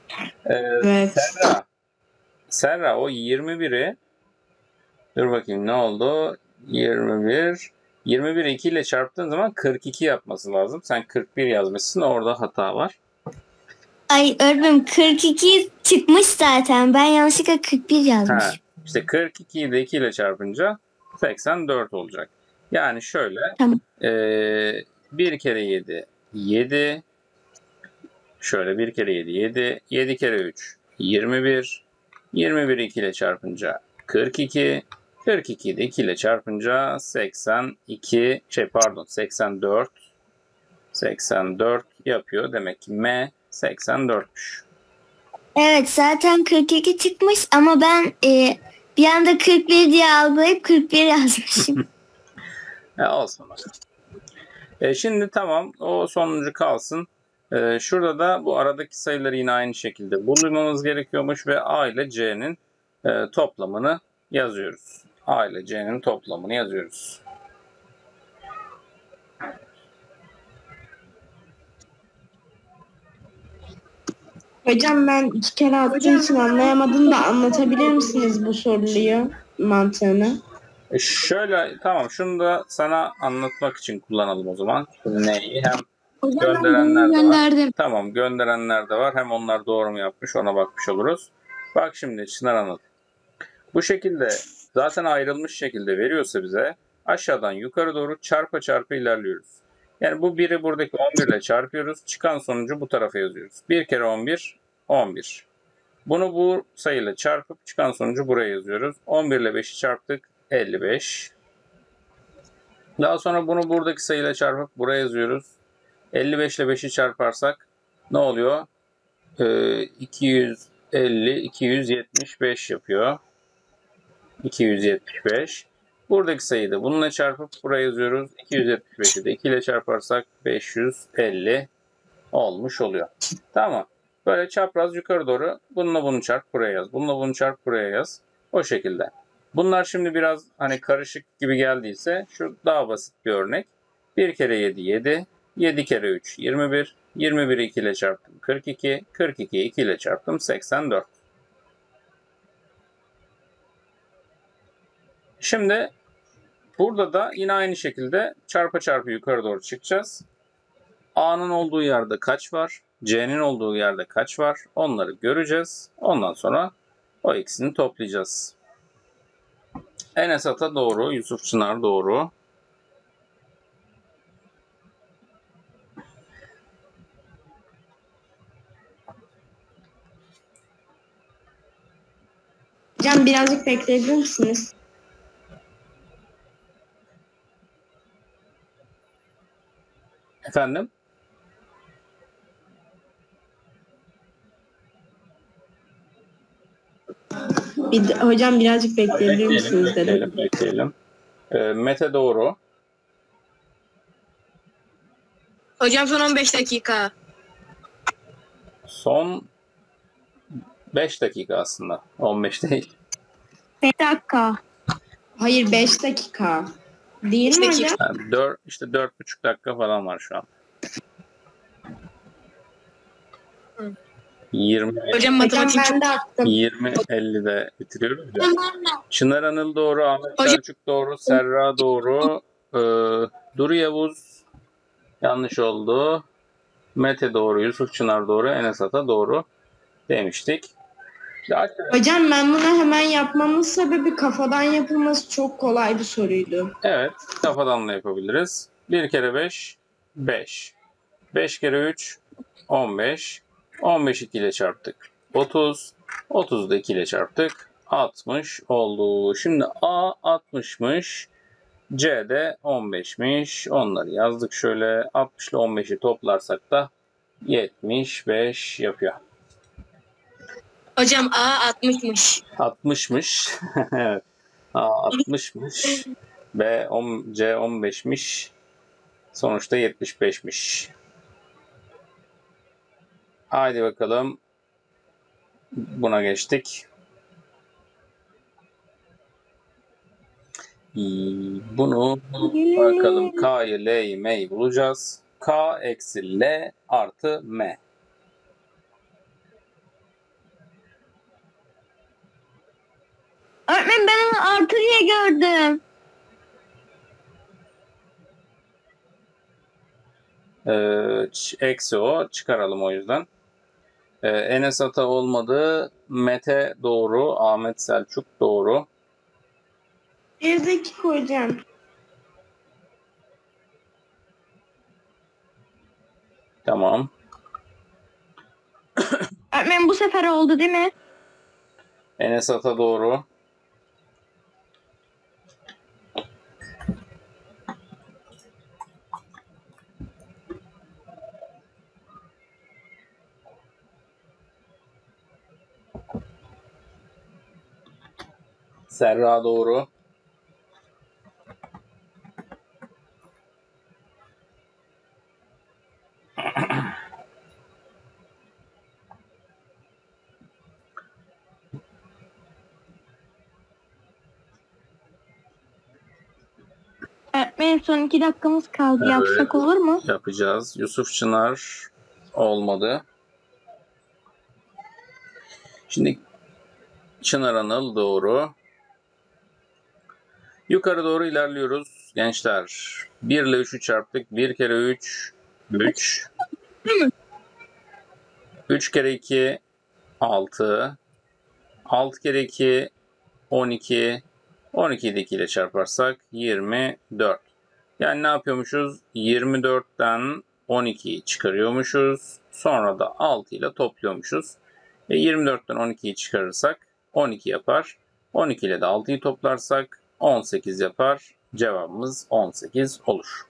Speaker 2: Ee,
Speaker 6: Evet.
Speaker 2: Serra. Serra o yirmi biri dur bakayım ne oldu? yirmi bir yirmi bir iki ile çarptığın zaman kırk iki yapması lazım. Sen kırk bir yazmışsın. Orada hata var.
Speaker 3: Ay öğretmenim kırk iki çıkmış zaten. Ben yanlışlıkla kırk bir yazmışım.
Speaker 2: Ha, işte kırk ikiyi de iki ile çarpınca seksen dört olacak. Yani şöyle
Speaker 3: Tamam.
Speaker 2: ee, bir kere yedi yedi, şöyle bir kere yedi yedi, yedi kere üç yirmi bir, yirmi biri iki ile çarpınca kırk iki, kırk ikiyi de iki ile çarpınca seksen iki, şey pardon seksen dört, seksen dört yapıyor. Demek ki M seksen dörtmüş.
Speaker 3: Evet zaten kırk iki çıkmış ama ben e, bir anda kırk bir diye algılayıp kırk bir yazmışım.
Speaker 2: E, olsun. E, şimdi tamam, o sonuncu kalsın. E, şurada da bu aradaki sayıları yine aynı şekilde bulmamız gerekiyormuş ve A ile C'nin e, toplamını yazıyoruz. A ile C'nin toplamını yazıyoruz.
Speaker 6: Hocam ben iki kere attığım için anlayamadım da anlatabilir misiniz bu soruyu, mantığını?
Speaker 2: E, şöyle tamam, şunu da sana anlatmak için kullanalım o zaman. Neyi? Hem gönderenler de var.
Speaker 5: Gönderdim.
Speaker 2: Tamam, gönderenler de var. Hem onlar doğru mu yapmış ona bakmış oluruz. Bak şimdi Çınar anlat. Bu şekilde zaten ayrılmış şekilde veriyorsa bize aşağıdan yukarı doğru çarpa çarpa ilerliyoruz. Yani bu biri buradaki on bir ile çarpıyoruz. Çıkan sonucu bu tarafa yazıyoruz. bir kere on bir, on bir. Bunu bu sayıyla çarpıp çıkan sonucu buraya yazıyoruz. on bir ile beşi çarptık. elli beş. Daha sonra bunu buradaki sayıyla çarpıp buraya yazıyoruz. elli beş ile beşi çarparsak ne oluyor? Ee, iki yüz elli, iki yüz yetmiş beş yapıyor. iki yüz yetmiş beş. Buradaki sayıyı da bununla çarpıp buraya yazıyoruz. iki yüz yetmiş beşi de iki ile çarparsak beş yüz elli olmuş oluyor. Tamam. Böyle çapraz yukarı doğru bununla bunu çarp buraya yaz. Bununla bunu çarp buraya yaz. O şekilde. Bunlar şimdi biraz hani karışık gibi geldiyse şu daha basit bir örnek. bir kere yedi yedi. yedi kere üç yirmi bir. yirmi biri iki ile çarptım kırk iki. kırk ikiyi iki ile çarptım seksen dört. Şimdi burada da yine aynı şekilde çarpa çarpı yukarı doğru çıkacağız. A'nın olduğu yerde kaç var? C'nin olduğu yerde kaç var? Onları göreceğiz. Ondan sonra o ikisini toplayacağız. Enes Ata doğru, Yusuf Çınar doğru.
Speaker 6: Hocam birazcık bekleyebilir misiniz?
Speaker 2: Efendim?
Speaker 6: Bir de- hocam birazcık bekleyebilir
Speaker 2: Bekleyelim,
Speaker 6: misiniz dedim.
Speaker 2: bekleyelim, bekleyelim. Ee, Mete doğru.
Speaker 4: Hocam son on beş dakika.
Speaker 2: Son beş dakika aslında. on beş değil.
Speaker 1: beş dakika.
Speaker 6: Hayır beş dakika. Değil mi
Speaker 4: Beş
Speaker 6: hocam?
Speaker 4: dakika.
Speaker 2: Yani dört, işte dört buçuk dakika falan var şu an. yirmi,
Speaker 4: Hocam
Speaker 6: Hocam
Speaker 4: matematik çok...
Speaker 6: ben de attım.
Speaker 2: yirmi ellide bitiriyoruz ya. Çınar Anıl doğru, Ahmet
Speaker 4: Hocam-
Speaker 2: Selçuk doğru, Serra doğru, ee, Duru Yavuz yanlış oldu. Mete doğru, Yusuf Çınar doğru, Enes Ata doğru demiştik. Ya,
Speaker 6: Hocam ben bunu hemen yapmamın sebebi kafadan yapılması çok kolay bir soruydu.
Speaker 2: evet, kafadan da yapabiliriz. bir kere beş, beş. beş kere üç, on beş. on beş iki ile çarptık. otuz. otuz'u da iki ile çarptık. altmış oldu. Şimdi A altmış'mış. C de on beş'miş. Onları yazdık şöyle. altmış ile on beş'i toplarsak da yetmiş beş yapıyor.
Speaker 4: Hocam A altmış'mış.
Speaker 2: altmış'mış. Evet. A altmış'mış. B on, C on beş'miş. Sonuçta yetmiş beş'miş. Haydi bakalım. Buna geçtik. Bunu bakalım. K'yı, L'yi, M'yi bulacağız. K eksi L artı M.
Speaker 1: Öğretmenim ben onu artı diye gördüm.
Speaker 2: Ee, ç- eksi o. Çıkaralım o yüzden. Ee, Enes Ata olmadı. Mete doğru. Ahmet Selçuk doğru.
Speaker 6: Bir dakika hocam.
Speaker 2: Tamam.
Speaker 1: Öğretmenim bu sefer oldu değil mi?
Speaker 2: Enes Ata doğru. Serra doğru.
Speaker 1: Öğretmenim son iki dakikamız kaldı.
Speaker 2: Evet.
Speaker 1: Yapsak olur mu?
Speaker 2: Yapacağız. Yusuf Çınar olmadı. Şimdi Çınar Anıl doğru. Yukarı doğru ilerliyoruz gençler. bir ile üçü çarptık. bir kere üç, üç. üç kere iki, altı. altı kere iki, on iki. on ikiyi de iki ile çarparsak yirmi dört. Yani ne yapıyormuşuz? yirmi dörtten on ikiyi çıkarıyormuşuz. Sonra da altı ile topluyormuşuz. E yirmi dörtten on ikiyi çıkarırsak on iki yapar. on iki ile de altıyı toplarsak on sekiz yapar. Cevabımız on sekiz olur.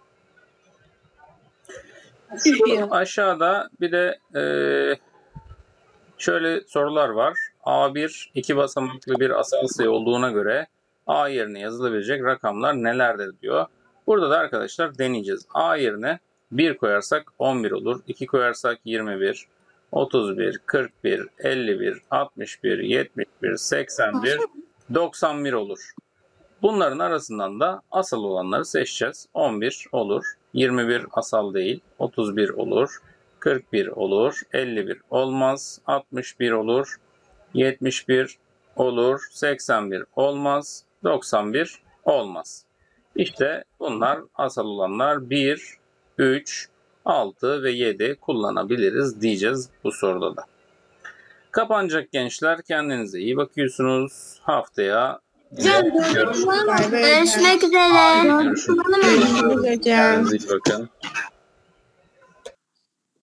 Speaker 2: Şu aşağıda bir de e, şöyle sorular var. A bir iki basamaklı bir asal sayı olduğuna göre A yerine yazılabilecek rakamlar nelerdir diyor. Burada da arkadaşlar deneyeceğiz. A yerine bir koyarsak on bir olur. iki koyarsak yirmi bir, otuz bir, kırk bir, elli bir, altmış bir, yetmiş bir, seksen bir, doksan bir olur. Bunların arasından da asal olanları seçeceğiz. on bir olur. yirmi bir asal değil. otuz bir olur. kırk bir olur. elli bir olmaz. altmış bir olur. yetmiş bir olur. seksen bir olmaz. doksan bir olmaz. İşte bunlar asal olanlar. bir, üç, altı ve yedi kullanabiliriz diyeceğiz bu soruda da. Kapanacak gençler. Kendinize iyi bakıyorsunuz. Haftaya
Speaker 6: Bay bay.
Speaker 3: Görüşmek üzere.
Speaker 2: görüşürüz.
Speaker 6: Görüşürüz hocam.
Speaker 2: Kendinize iyi bakın.